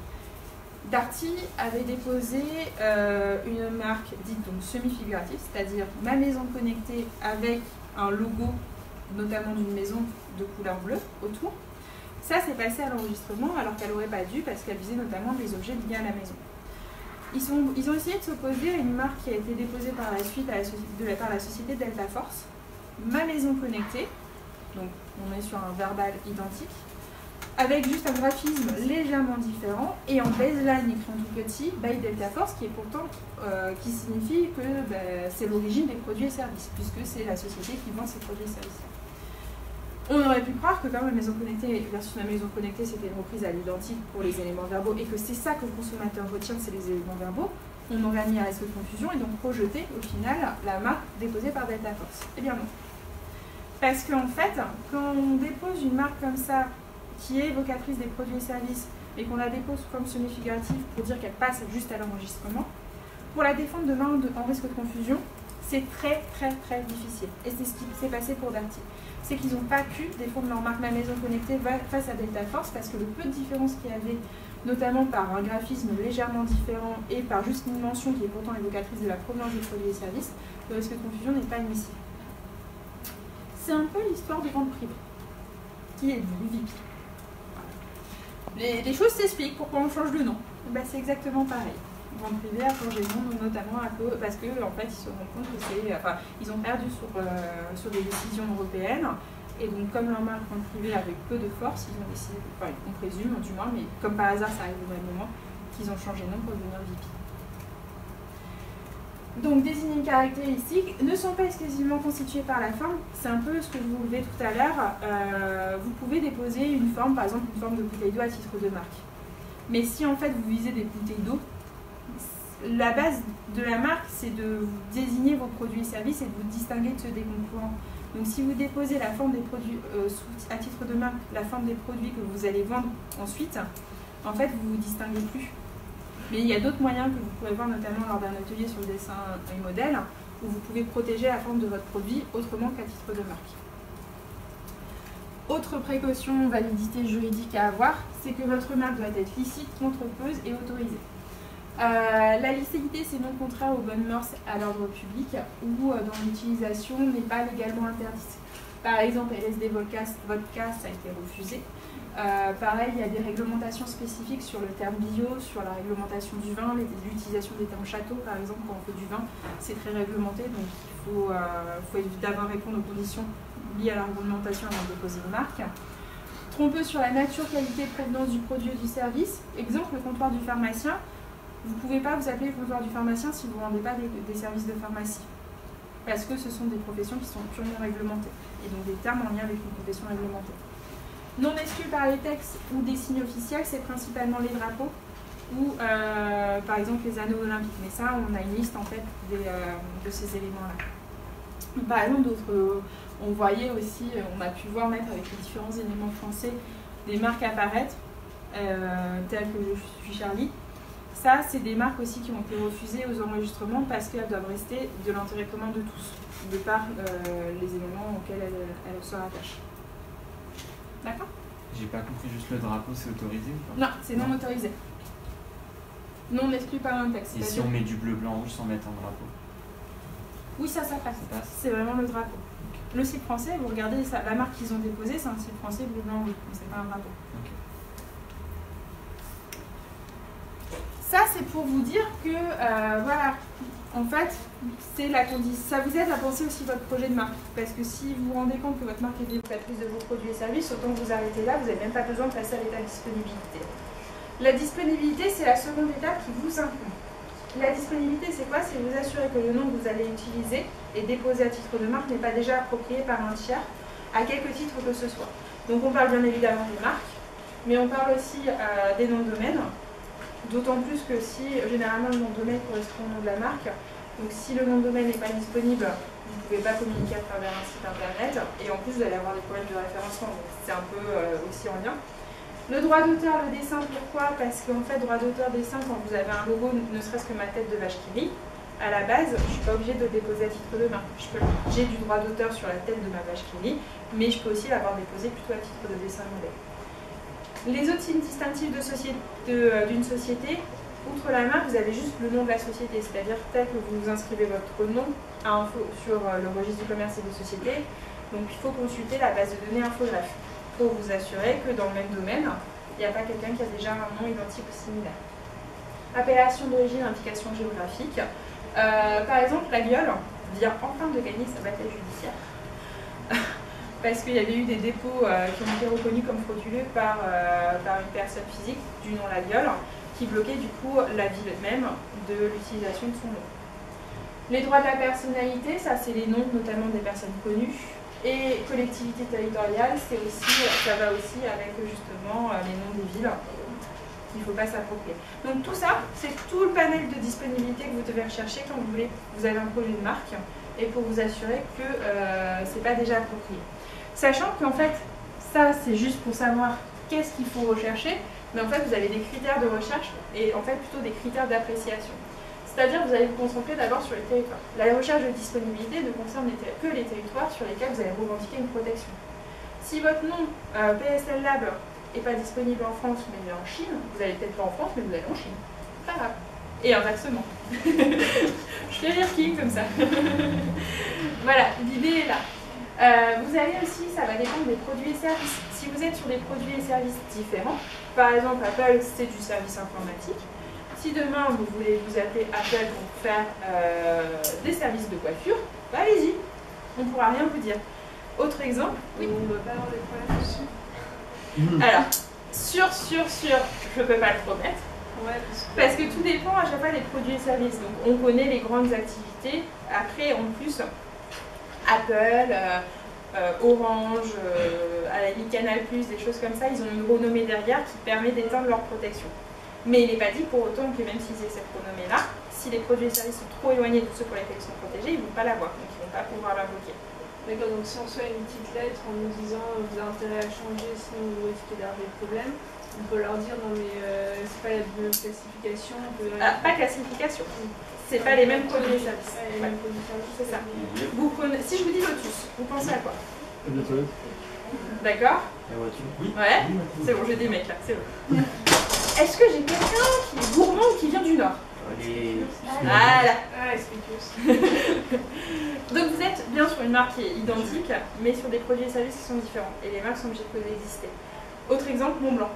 Speaker 2: Darty avait déposé euh, une marque dite donc semi-figurative, c'est-à-dire ma maison connectée avec un logo, notamment d'une maison de couleur bleue autour. Ça, c'est passé à l'enregistrement alors qu'elle n'aurait pas dû parce qu'elle visait notamment des objets liés à la maison. Ils, sont, ils ont essayé de s'opposer à une marque qui a été déposée par la suite à la, de la, par la société Delta Force, ma maison connectée, donc on est sur un verbal identique, avec juste un graphisme légèrement différent et en baseline écrit en tout petit, by Delta Force, qui est pourtant euh, qui signifie que bah, c'est l'origine des produits et services, puisque c'est la société qui vend ces produits et services. On aurait pu croire que comme la maison connectée versus la maison connectée, c'était une reprise à l'identique pour les éléments verbaux et que c'est ça que le consommateur retient, c'est les éléments verbaux, on aurait mis à risque de confusion et donc projeté au final la marque déposée par Delta Force. Eh bien non. Parce qu'en fait, quand on dépose une marque comme ça, qui est évocatrice des produits et services, et qu'on la dépose comme semi-figurative pour dire qu'elle passe juste à l'enregistrement, pour la défendre demain en risque de confusion, c'est très très très difficile. Et c'est ce qui s'est passé pour Darty. C'est qu'ils n'ont pas pu défendre leur marque Ma Maison Connectée face à Delta Force parce que le peu de différence qu'il y avait, notamment par un graphisme légèrement différent et par juste une mention qui est pourtant évocatrice de la provenance des produits et services, le risque de confusion n'est pas admissible. C'est un peu l'histoire de vente privée, qui est du V I P. Les, les choses s'expliquent, pourquoi on change de nom. bah, c'est exactement pareil. Vente privée a changé de nom, notamment à cause, parce que en fait, ils se rendent compte que c'est, enfin, ils ont perdu sur, euh, sur des décisions européennes. Et donc, comme leur marque vente privée avait peu de force, ils ont décidé, enfin, on présume du moins, mais comme par hasard, ça arrive au même moment, qu'ils ont changé de nom pour devenir V P. Donc, désigner une caractéristique ne sont pas exclusivement constituées par la forme. C'est un peu ce que je vous relevais tout à l'heure. Euh, vous pouvez déposer une forme, par exemple une forme de bouteille d'eau à titre de marque. Mais si en fait vous visez des bouteilles d'eau, la base de la marque, c'est de vous désigner vos produits et services et de vous distinguer de ceux des concurrents. Donc si vous déposez la forme des produits euh, sous, à titre de marque, la forme des produits que vous allez vendre ensuite, en fait vous vous distinguez plus. Mais il y a d'autres moyens que vous pouvez voir, notamment lors d'un atelier sur le dessin et modèle, où vous pouvez protéger la forme de votre produit autrement qu'à titre de marque. Autre précaution, validité juridique à avoir, c'est que votre marque doit être licite, contrepeuse et autorisée. Euh, la licéité, c'est non contraire aux bonnes mœurs à l'ordre public ou euh, dont l'utilisation n'est pas légalement interdite. Par exemple, L S D vodka, vodka ça a été refusé. Euh, pareil, il y a des réglementations spécifiques sur le terme bio, sur la réglementation du vin, l'utilisation des termes château, par exemple, quand on fait du vin, c'est très réglementé, donc il faut, euh, faut évidemment répondre aux conditions liées à la réglementation avant de déposer une marque. Trompeux sur la nature, qualité et provenance du produit ou du service. Exemple, le comptoir du pharmacien. Vous ne pouvez pas vous appeler le comptoir du pharmacien si vous ne vendez pas des, des services de pharmacie. Parce que ce sont des professions qui sont purement réglementées. Et donc des termes en lien avec une profession réglementée. Non exclus par les textes ou des signes officiels, c'est principalement les drapeaux ou euh, par exemple les anneaux olympiques. Mais ça, on a une liste en fait des, euh, de ces éléments-là. Par exemple, d'autres, euh, on voyait aussi, on a pu voir mettre avec les différents éléments français des marques apparaître, euh, telles que Je suis Charlie. Ça, c'est des marques aussi qui ont été refusées aux enregistrements parce qu'elles doivent rester de l'intérêt commun de tous, de par euh, les éléments auxquels elles, elles se rattachent. D'accord?
Speaker 5: J'ai pas compris, juste le drapeau, c'est autorisé ou pas?
Speaker 2: Non, c'est non autorisé. Non exclu par un texte.
Speaker 5: Et si on met du bleu, blanc, rouge sans mettre un drapeau?
Speaker 2: Oui, ça, ça passe.
Speaker 5: Ça passe.
Speaker 2: C'est vraiment le drapeau. Le site français, vous regardez ça, la marque qu'ils ont déposée, c'est un site français bleu, blanc, rouge, mais c'est pas un drapeau.
Speaker 5: Okay.
Speaker 2: Ça, c'est pour vous dire que, euh, voilà, en fait, c'est la condition. Ça vous aide à penser aussi votre projet de marque. Parce que si vous vous rendez compte que votre marque est dévocatrice de vos produits et services, autant que vous arrêtez là, vous n'avez même pas besoin de passer à l'étape disponibilité. La disponibilité, c'est la seconde étape qui vous incombe. La disponibilité, c'est quoi? C'est vous assurer que le nom que vous allez utiliser et déposer à titre de marque n'est pas déjà approprié par un tiers, à quelque titre que ce soit. Donc on parle bien évidemment des marques, mais on parle aussi euh, des noms de domaine. D'autant plus que si, généralement, le nom de domaine correspond au nom de la marque, donc si le nom de domaine n'est pas disponible, vous ne pouvez pas communiquer à travers un site internet, et en plus vous allez avoir des problèmes de référencement, donc c'est un peu euh, aussi en lien. Le droit d'auteur, le dessin, pourquoi? Parce qu'en fait, droit d'auteur, dessin, quand vous avez un logo, ne serait-ce que ma tête de vache qui rit, à la base, je ne suis pas obligée de le déposer à titre de marque. J'ai du droit d'auteur sur la tête de ma vache qui rit, mais je peux aussi l'avoir déposé plutôt à titre de dessin modèle. Les autres signes distinctifs d'une société, société, outre la marque, vous avez juste le nom de la société, c'est-à-dire tel que vous inscrivez votre nom à info sur le registre du commerce et des sociétés. Donc il faut consulter la base de données Infogreffe pour vous assurer que dans le même domaine, il n'y a pas quelqu'un qui a déjà un nom identique ou similaire. Appellation d'origine, indication géographique. Euh, par exemple, la Gueule vient enfin de gagner sa bataille judiciaire. Parce qu'il y avait eu des dépôts euh, qui ont été reconnus comme frauduleux par, euh, par une personne physique du nom La Gueule, qui bloquait du coup la ville même de l'utilisation de son nom. Les droits de la personnalité, ça c'est les noms notamment des personnes connues. Et collectivité territoriale, c'est aussi, ça va aussi avec justement les noms des villes qu'il ne faut pas s'approprier. Donc tout ça, c'est tout le panel de disponibilité que vous devez rechercher quand vous, voulez, vous avez un projet de marque et pour vous assurer que euh, ce n'est pas déjà approprié. Sachant qu'en fait, ça c'est juste pour savoir qu'est-ce qu'il faut rechercher, mais en fait vous avez des critères de recherche et en fait plutôt des critères d'appréciation. C'est-à-dire que vous allez vous concentrer d'abord sur les territoires. La recherche de disponibilité ne concerne les que les territoires sur lesquels vous allez revendiquer une protection. Si votre nom euh, P S L Lab n'est pas disponible en France mais il est en Chine, vous n'allez peut-être pas en France mais vous allez en Chine. Pas grave. Et inversement. Je fais rire King comme ça. Voilà, l'idée est là. Euh, vous avez aussi, ça va dépendre des produits et services. Si vous êtes sur des produits et services différents, par exemple Apple c'est du service informatique, Si demain vous voulez vous appeler Apple pour faire euh, des services de coiffure, bah allez-y, on ne pourra rien vous dire. Autre exemple, oui.
Speaker 1: On ne va pas avoir des problèmes dessus.
Speaker 2: Alors, sûr, sûr, sûr, je ne peux pas le promettre.
Speaker 1: Ouais, parce que,
Speaker 2: Parce que tout dépend à chaque fois des produits et services. Donc on connaît les grandes activités. Après, en plus, Apple, euh, euh, Orange, euh, à la limite Canal plus, des choses comme ça, ils ont une renommée derrière qui permet d'éteindre leur protection. Mais il n'est pas dit pour autant que même s'ils aient cette renommée-là, si les produits et services sont trop éloignés de ceux pour lesquels ils sont protégés, ils ne vont pas l'avoir, donc ils ne vont pas pouvoir l'invoquer.
Speaker 1: d'accord, donc si on reçoit une petite lettre en nous disant vous avez intérêt à changer, sinon vous risquez d'avoir des problèmes, on peut leur dire non mais euh, c'est pas la même classification. On peut...
Speaker 2: Ah, pas classification, c'est pas les mêmes produits et services.
Speaker 1: Ouais, les
Speaker 2: Ouais.
Speaker 1: mêmes produits et services,
Speaker 2: C'est ça.
Speaker 1: mais-
Speaker 2: Vous prenez... Si je vous dis Lotus, vous pensez à quoi?
Speaker 6: La toilette.
Speaker 2: D'accord?
Speaker 4: La voiture. Oui.
Speaker 2: Ouais, c'est bon, j'ai des mecs là, c'est bon. Est-ce que j'ai quelqu'un qui est gourmand ou qui vient du Nord?
Speaker 4: Les...
Speaker 2: Voilà.
Speaker 1: Ah, explique-nous.
Speaker 2: Donc vous êtes bien sur une marque qui est identique, mais sur des produits et services qui sont différents. Et les marques sont obligées de coexister. Autre exemple, Montblanc.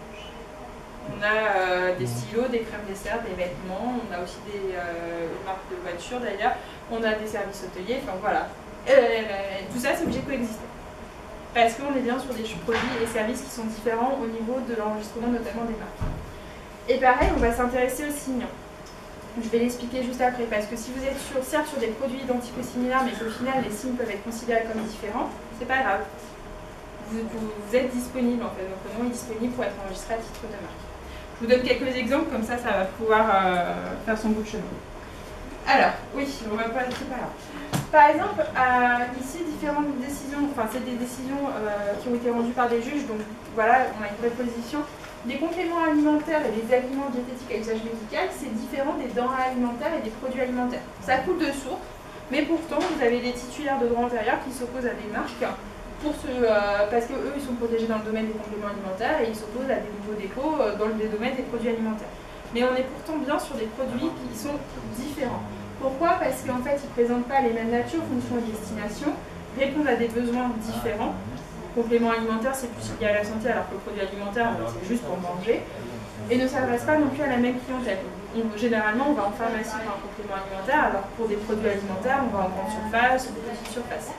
Speaker 2: On a euh, des stylos, des crèmes dessert, des vêtements, on a aussi des euh, marques de voitures d'ailleurs, on a des services hôteliers, enfin voilà. Euh, tout ça c'est obligé de coexister. Parce qu'on est bien sur des produits et services qui sont différents au niveau de l'enregistrement notamment des marques. Et pareil, on va s'intéresser aux signes. Je vais l'expliquer juste après, parce que si vous êtes sur, certes sur des produits identiques ou similaires, mais qu'au final les signes peuvent être considérés comme différents, c'est pas grave. Vous, vous, vous êtes disponible en fait, donc le nom est disponible pour être enregistré à titre de marque. Je vous donne quelques exemples, comme ça, ça va pouvoir euh, faire son bout de chemin. Alors, oui, on va pas c'est pas grave. Par exemple, euh, ici, différentes décisions, enfin, c'est des décisions euh, qui ont été rendues par des juges, donc voilà, on a une préposition. Les compléments alimentaires et les aliments diététiques à usage médical, c'est différent des denrées alimentaires et des produits alimentaires. Ça coule de source, mais pourtant, vous avez des titulaires de droit antérieur qui s'opposent à des marques pour ce, euh, parce qu'eux, ils sont protégés dans le domaine des compléments alimentaires et ils s'opposent à des nouveaux dépôts euh, dans le domaine des produits alimentaires. Mais on est pourtant bien sur des produits qui sont différents. Pourquoi? Parce qu'en fait, ils ne présentent pas les mêmes natures, fonctions et destinations, répondent à des besoins différents. Complément alimentaire, c'est plus lié à la santé, alors que le produit alimentaire, c'est juste pour manger. Et ne s'adresse pas non plus à la même clientèle. On, généralement, on va en pharmacie pour un complément alimentaire, alors pour des produits alimentaires, on va en grande surface ou des petites surfaces.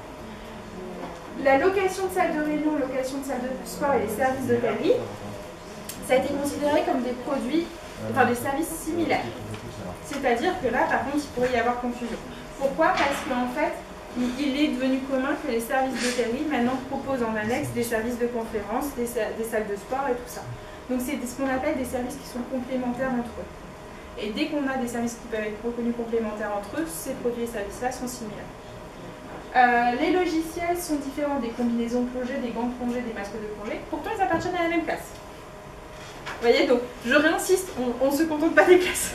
Speaker 2: La location de salles de réunion, location de salles de sport et les services d'hôtellerie, ça a été considéré comme des produits, enfin des services similaires. C'est-à-dire que là, par contre, il pourrait y avoir confusion. Pourquoi? Parce qu'en fait, il est devenu commun que les services d'hôtellerie maintenant proposent en annexe des services de conférence, des, des salles de sport et tout ça. Donc c'est ce qu'on appelle des services qui sont complémentaires entre eux. Et dès qu'on a des services qui peuvent être reconnus complémentaires entre eux, ces produits et services-là sont similaires. Euh, les logiciels sont différents des combinaisons de plongée, des gants de plongée, des masques de plongée. Pourtant, ils appartiennent à la même classe. Vous voyez, donc, je réinsiste, on ne se contente pas des classes.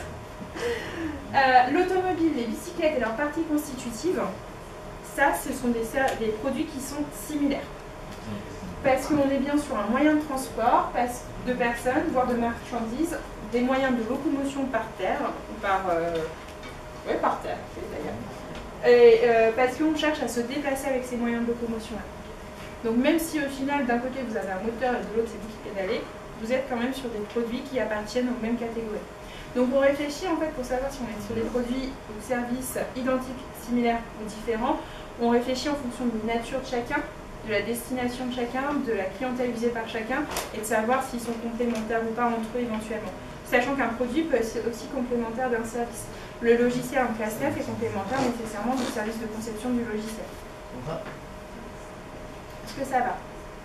Speaker 2: Euh, L'automobile, les bicyclettes et leurs parties constitutives, ça, ce sont des, des produits qui sont similaires. Parce qu'on est bien sur un moyen de transport de personnes, voire de marchandises, des moyens de locomotion par terre, ou par... Euh, ouais, par terre, d'ailleurs. Et, euh, parce qu'on cherche à se déplacer avec ces moyens de locomotion-là. Donc même si au final, d'un côté, vous avez un moteur et de l'autre, c'est vous qui pédalez, vous êtes quand même sur des produits qui appartiennent aux mêmes catégories. Donc on réfléchit en fait pour savoir si on est sur des produits ou services identiques, similaires ou différents. On réfléchit en fonction de la nature de chacun, de la destination de chacun, de la clientèle visée par chacun, et de savoir s'ils sont complémentaires ou pas entre eux éventuellement. Sachant qu'un produit peut être aussi complémentaire d'un service. Le logiciel en classe neuf est complémentaire nécessairement du service de conception du logiciel. Est-ce que ça va?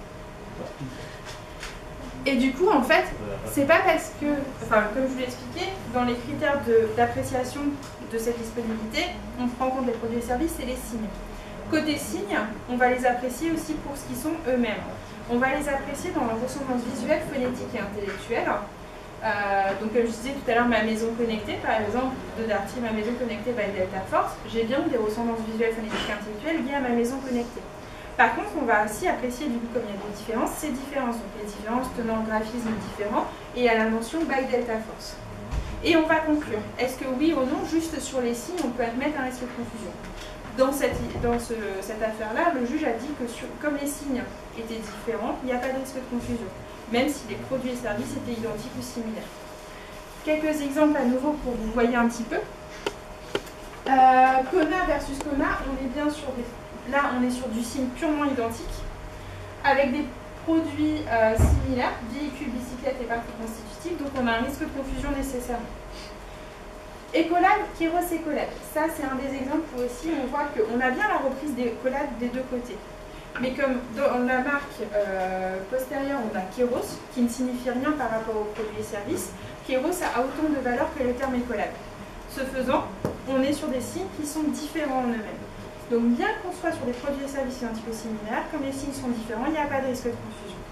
Speaker 2: Et du coup, en fait, c'est pas parce que, enfin, comme je vous l'ai expliqué, dans les critères d'appréciation de, de cette disponibilité, on prend en compte les produits et services et les signes. Côté signes, on va les apprécier aussi pour ce qu'ils sont eux-mêmes. On va les apprécier dans leur ressemblance visuelle, phonétique et intellectuelle. Euh, donc comme je disais tout à l'heure, ma maison connectée, par exemple, de Darty, ma maison connectée by Delta Force, j'ai bien des ressemblances visuelles, phonétiques et intellectuelles liées à ma maison connectée. Par contre, on va aussi apprécier, du coup, comme il y a des différences, ces différences, donc les différences tenant le graphisme différent et à la mention by Delta Force. Et on va conclure. Est-ce que oui ou non, juste sur les signes, on peut admettre un risque de confusion? Dans cette, dans ce, cette affaire-là, le juge a dit que sur, comme les signes étaient différents, il n'y a pas de risque de confusion, même si les produits et services étaient identiques ou similaires. quelques exemples à nouveau pour que vous voyez un petit peu. Euh, Kona versus Kona, on est bien sur des... Là, on est sur du signe purement identique, avec des produits euh, similaires, véhicules, bicyclettes et parties constitutives, donc on a un risque de confusion nécessairement. Ecolab, Kéros, Ecolab. Ça, c'est un des exemples où aussi on voit qu'on a bien la reprise des Ecolab des deux côtés. Mais comme dans la marque euh, postérieure, on a Kéros, qui ne signifie rien par rapport aux produits et services, Kéros a autant de valeur que le terme Ecolab. Ce faisant, on est sur des signes qui sont différents en eux-mêmes. Donc bien qu'on soit sur des produits et services identiques ou similaires, comme les signes sont différents, il n'y a pas de risque de confusion.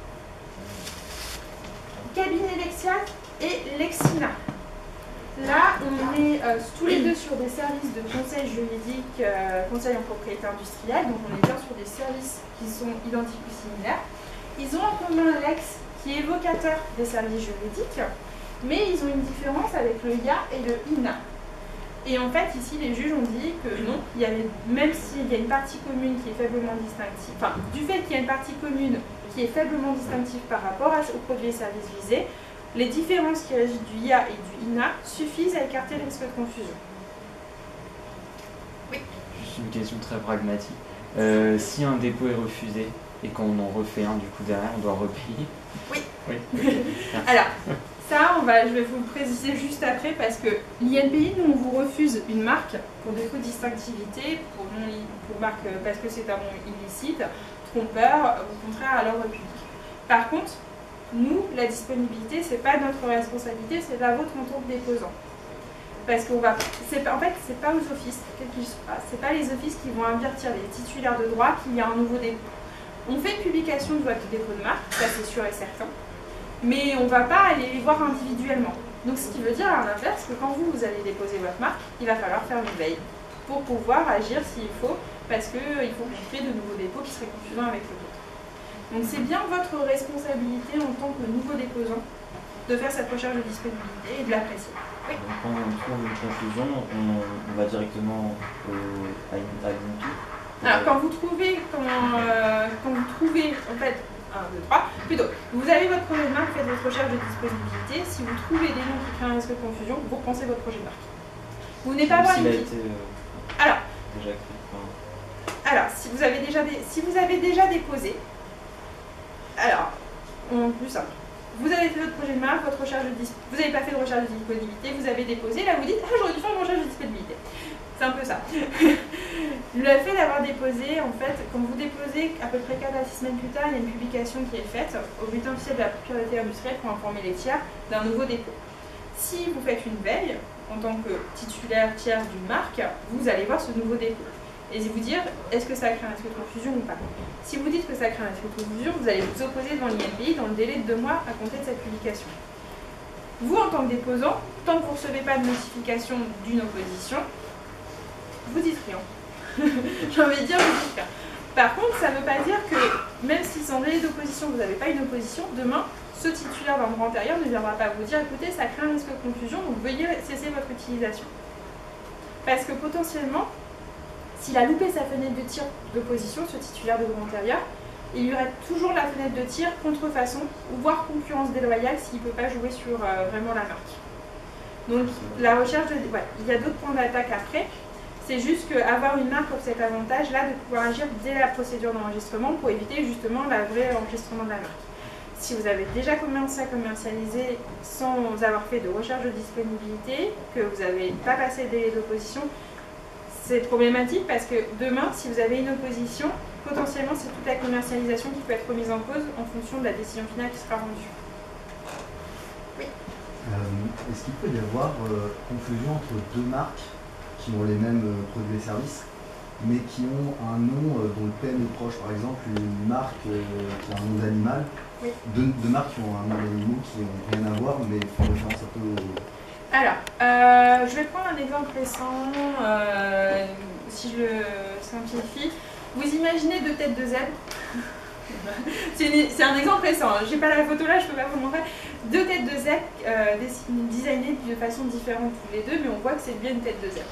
Speaker 2: Cabinet Lexia et Lexina. Là, on est euh, tous les deux sur des services de conseil juridique, euh, conseil en propriété industrielle, donc on est bien sur des services qui sont identiques ou similaires. Ils ont en commun Lex, qui est évocateur des services juridiques, mais ils ont une différence avec le I A et le I N A. Et en fait, ici, les juges ont dit que non, il y avait, même s'il y a une partie commune qui est faiblement distinctive, enfin, du fait qu'il y a une partie commune qui est faiblement distinctive par rapport à, aux produits et services visés, les différences qui résultent du I A et du I N A suffisent à écarter le risque de confusion. Oui.
Speaker 5: Juste une question très pragmatique. Euh, si un dépôt est refusé et qu'on en refait un, du coup derrière, on doit repayer?
Speaker 2: Oui.
Speaker 5: Oui.
Speaker 2: Alors, ça, on va, je vais vous le préciser juste après parce que l'I N P I, nous, on vous refuse une marque pour défaut de distinctivité, pour, non, pour marque parce que c'est un nom illicite, trompeur, au contraire à l'ordre public. Par contre, nous, la disponibilité, c'est pas notre responsabilité, c'est la vôtre en tant que déposant. Parce qu'on va, c'est pas, en fait, c'est pas aux offices, quels qu'ils soient, c'est pas les offices qui vont avertir les titulaires de droit qu'il y a un nouveau dépôt. On fait une publication de votre dépôt de marque, ça c'est sûr et certain, mais on va pas aller les voir individuellement. Donc ce qui veut dire à l'inverse que quand vous, vous allez déposer votre marque, il va falloir faire une veille pour pouvoir agir s'il faut, parce qu'il faut créer de nouveaux dépôts qui seraient confusants avec le vôtre. Donc c'est bien votre responsabilité en tant que nouveau déposant de faire cette recherche de disponibilité et de l'apprécier. Oui.
Speaker 4: Donc quand on trouve une confusion, on, on va directement au, à l'I N P I.
Speaker 2: Alors quand vous trouvez, quand, euh, quand vous trouvez, en fait, un, deux, trois, plutôt, vous avez votre projet de marque, faites votre recherche de disponibilité, si vous trouvez des noms qui créent un risque de confusion, vous repensez votre projet de marque. Vous n'êtes pas voir
Speaker 4: s'il a
Speaker 2: une
Speaker 4: été euh,
Speaker 2: Alors,
Speaker 4: déjà créé. Enfin...
Speaker 2: alors si, vous avez déjà des, si vous avez déjà déposé, alors, en plus simple, vous avez fait votre projet de marque, votre recherche de disponibilité, vous n'avez pas fait de recherche de disponibilité, vous avez déposé, là vous dites, ah j'aurais dû faire une recherche de disponibilité. C'est un peu ça. Le fait d'avoir déposé, en fait, quand vous déposez à peu près quatre à six semaines plus tard, il y a une publication qui est faite au bulletin officiel de la propriété industrielle pour informer les tiers d'un nouveau dépôt. Si vous faites une veille, en tant que titulaire tiers d'une marque, vous allez voir ce nouveau dépôt et vous dire est-ce que ça crée un risque de confusion ou pas. Si vous dites que ça crée un risque de confusion, vous allez vous opposer devant l'I N P I dans le délai de deux mois à compter de cette publication. Vous, en tant que déposant, tant que vous ne recevez pas de notification d'une opposition, vous dites rien. J'ai envie de dire, vous dites rien. Par contre, ça ne veut pas dire que, même si sans délai d'opposition, vous n'avez pas une opposition, demain, ce titulaire d'un droit antérieur ne viendra pas vous dire écoutez, ça crée un risque de confusion, donc veuillez cesser votre utilisation. Parce que potentiellement, s'il a loupé sa fenêtre de tir d'opposition, ce titulaire de droit antérieur, il y aurait toujours la fenêtre de tir contrefaçon ou voire concurrence déloyale s'il ne peut pas jouer sur euh, vraiment la marque. Donc la recherche, de, ouais, il y a d'autres points d'attaque après. C'est juste qu'avoir une marque offre cet avantage-là de pouvoir agir dès la procédure d'enregistrement pour éviter justement le vrai enregistrement de la marque. Si vous avez déjà commencé à commercialiser sans avoir fait de recherche de disponibilité, que vous n'avez pas passé le délai d'opposition, c'est problématique parce que demain, si vous avez une opposition, potentiellement c'est toute la commercialisation qui peut être remise en cause en fonction de la décision finale qui sera rendue. Oui.
Speaker 6: Euh, Est-ce qu'il peut y avoir euh, confusion entre deux marques qui ont les mêmes euh, produits et services, mais qui ont un nom euh, dont le P M est proche? Par exemple, une marque euh, qui a un nom d'animal,
Speaker 2: oui.
Speaker 6: deux, deux marques qui ont un nom d'animaux qui n'ont rien à voir, mais font référence un peu au...
Speaker 2: Alors, euh, je vais prendre un exemple récent, euh, si je le simplifie. Vous imaginez deux têtes de zèbre. C'est un exemple récent, hein. J'ai pas la photo là, je peux pas vous montrer. Deux têtes de zèbre euh, designées de façon différente tous les deux, mais on voit que c'est bien une tête de zèbre.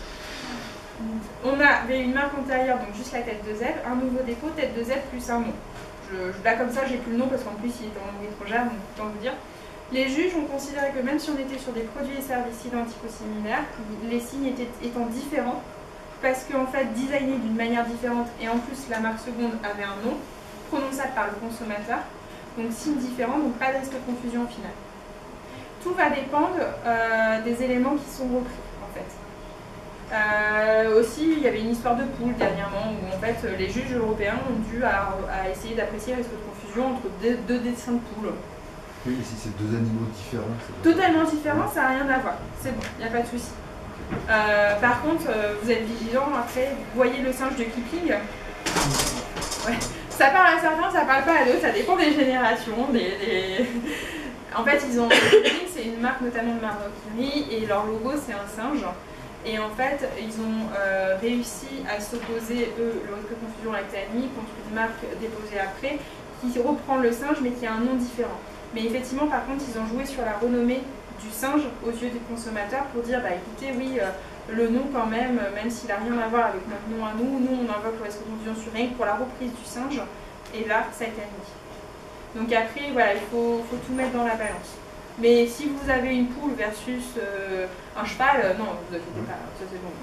Speaker 2: On avait une marque antérieure, donc juste la tête de zèbre, un nouveau dépôt, tête de zèbre plus un nom. Je, je, là comme ça, j'ai plus le nom parce qu'en plus il est en langue étrangère, donc autant vous dire. Les juges ont considéré que même si on était sur des produits et services identiques ou similaires, les signes étaient, étant différents, parce qu'en fait, designés d'une manière différente, et en plus la marque seconde avait un nom, prononçable par le consommateur, donc signes différents, donc pas de risque de confusion au final. Tout va dépendre euh, des éléments qui sont repris, en fait. Euh, aussi, il y avait une histoire de poule dernièrement, où en fait, les juges européens ont dû à, à essayer d'apprécier le risque de confusion entre deux, deux dessins de poules.
Speaker 6: Oui, si c'est deux animaux différents.
Speaker 2: Totalement différents, ça n'a rien à voir. C'est bon, il n'y a pas de souci. Euh, par contre, euh, vous êtes vigilant après, vous voyez le singe de Kipling. Ouais. Ça parle à certains, ça parle pas à d'autres, ça dépend des générations. Des, des... En fait, ils ont. C'est une marque notamment de maroquinerie et leur logo c'est un singe. Et en fait, ils ont euh, réussi à s'opposer, eux, le risque de confusion lactanie, contre une marque déposée après, qui reprend le singe mais qui a un nom différent. Mais effectivement, par contre, ils ont joué sur la renommée du singe aux yeux des consommateurs pour dire, bah écoutez, oui, euh, le nom quand même, même s'il n'a rien à voir avec notre nom à nous, nous on invoque le risque de confusion sur rien que pour la reprise du singe, et là, ça a été admis. Donc après, voilà, il faut, faut tout mettre dans la balance. Mais si vous avez une poule versus euh, un cheval, euh, non, vous inquiétez pas, ça c'est bon.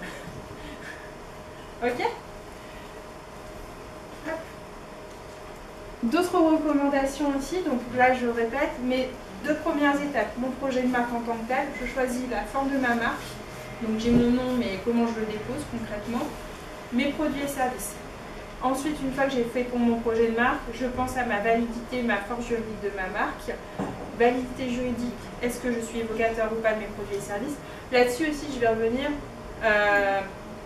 Speaker 2: Ok. D'autres recommandations aussi, donc là je répète, mes deux premières étapes, mon projet de marque en tant que tel, je choisis la forme de ma marque, donc j'ai mon nom mais comment je le dépose concrètement, mes produits et services. Ensuite, une fois que j'ai fait pour mon projet de marque, je pense à ma validité, ma force juridique de ma marque. Validité juridique, est-ce que je suis évocateur ou pas de mes produits et services? Là-dessus aussi, je vais revenir. Euh,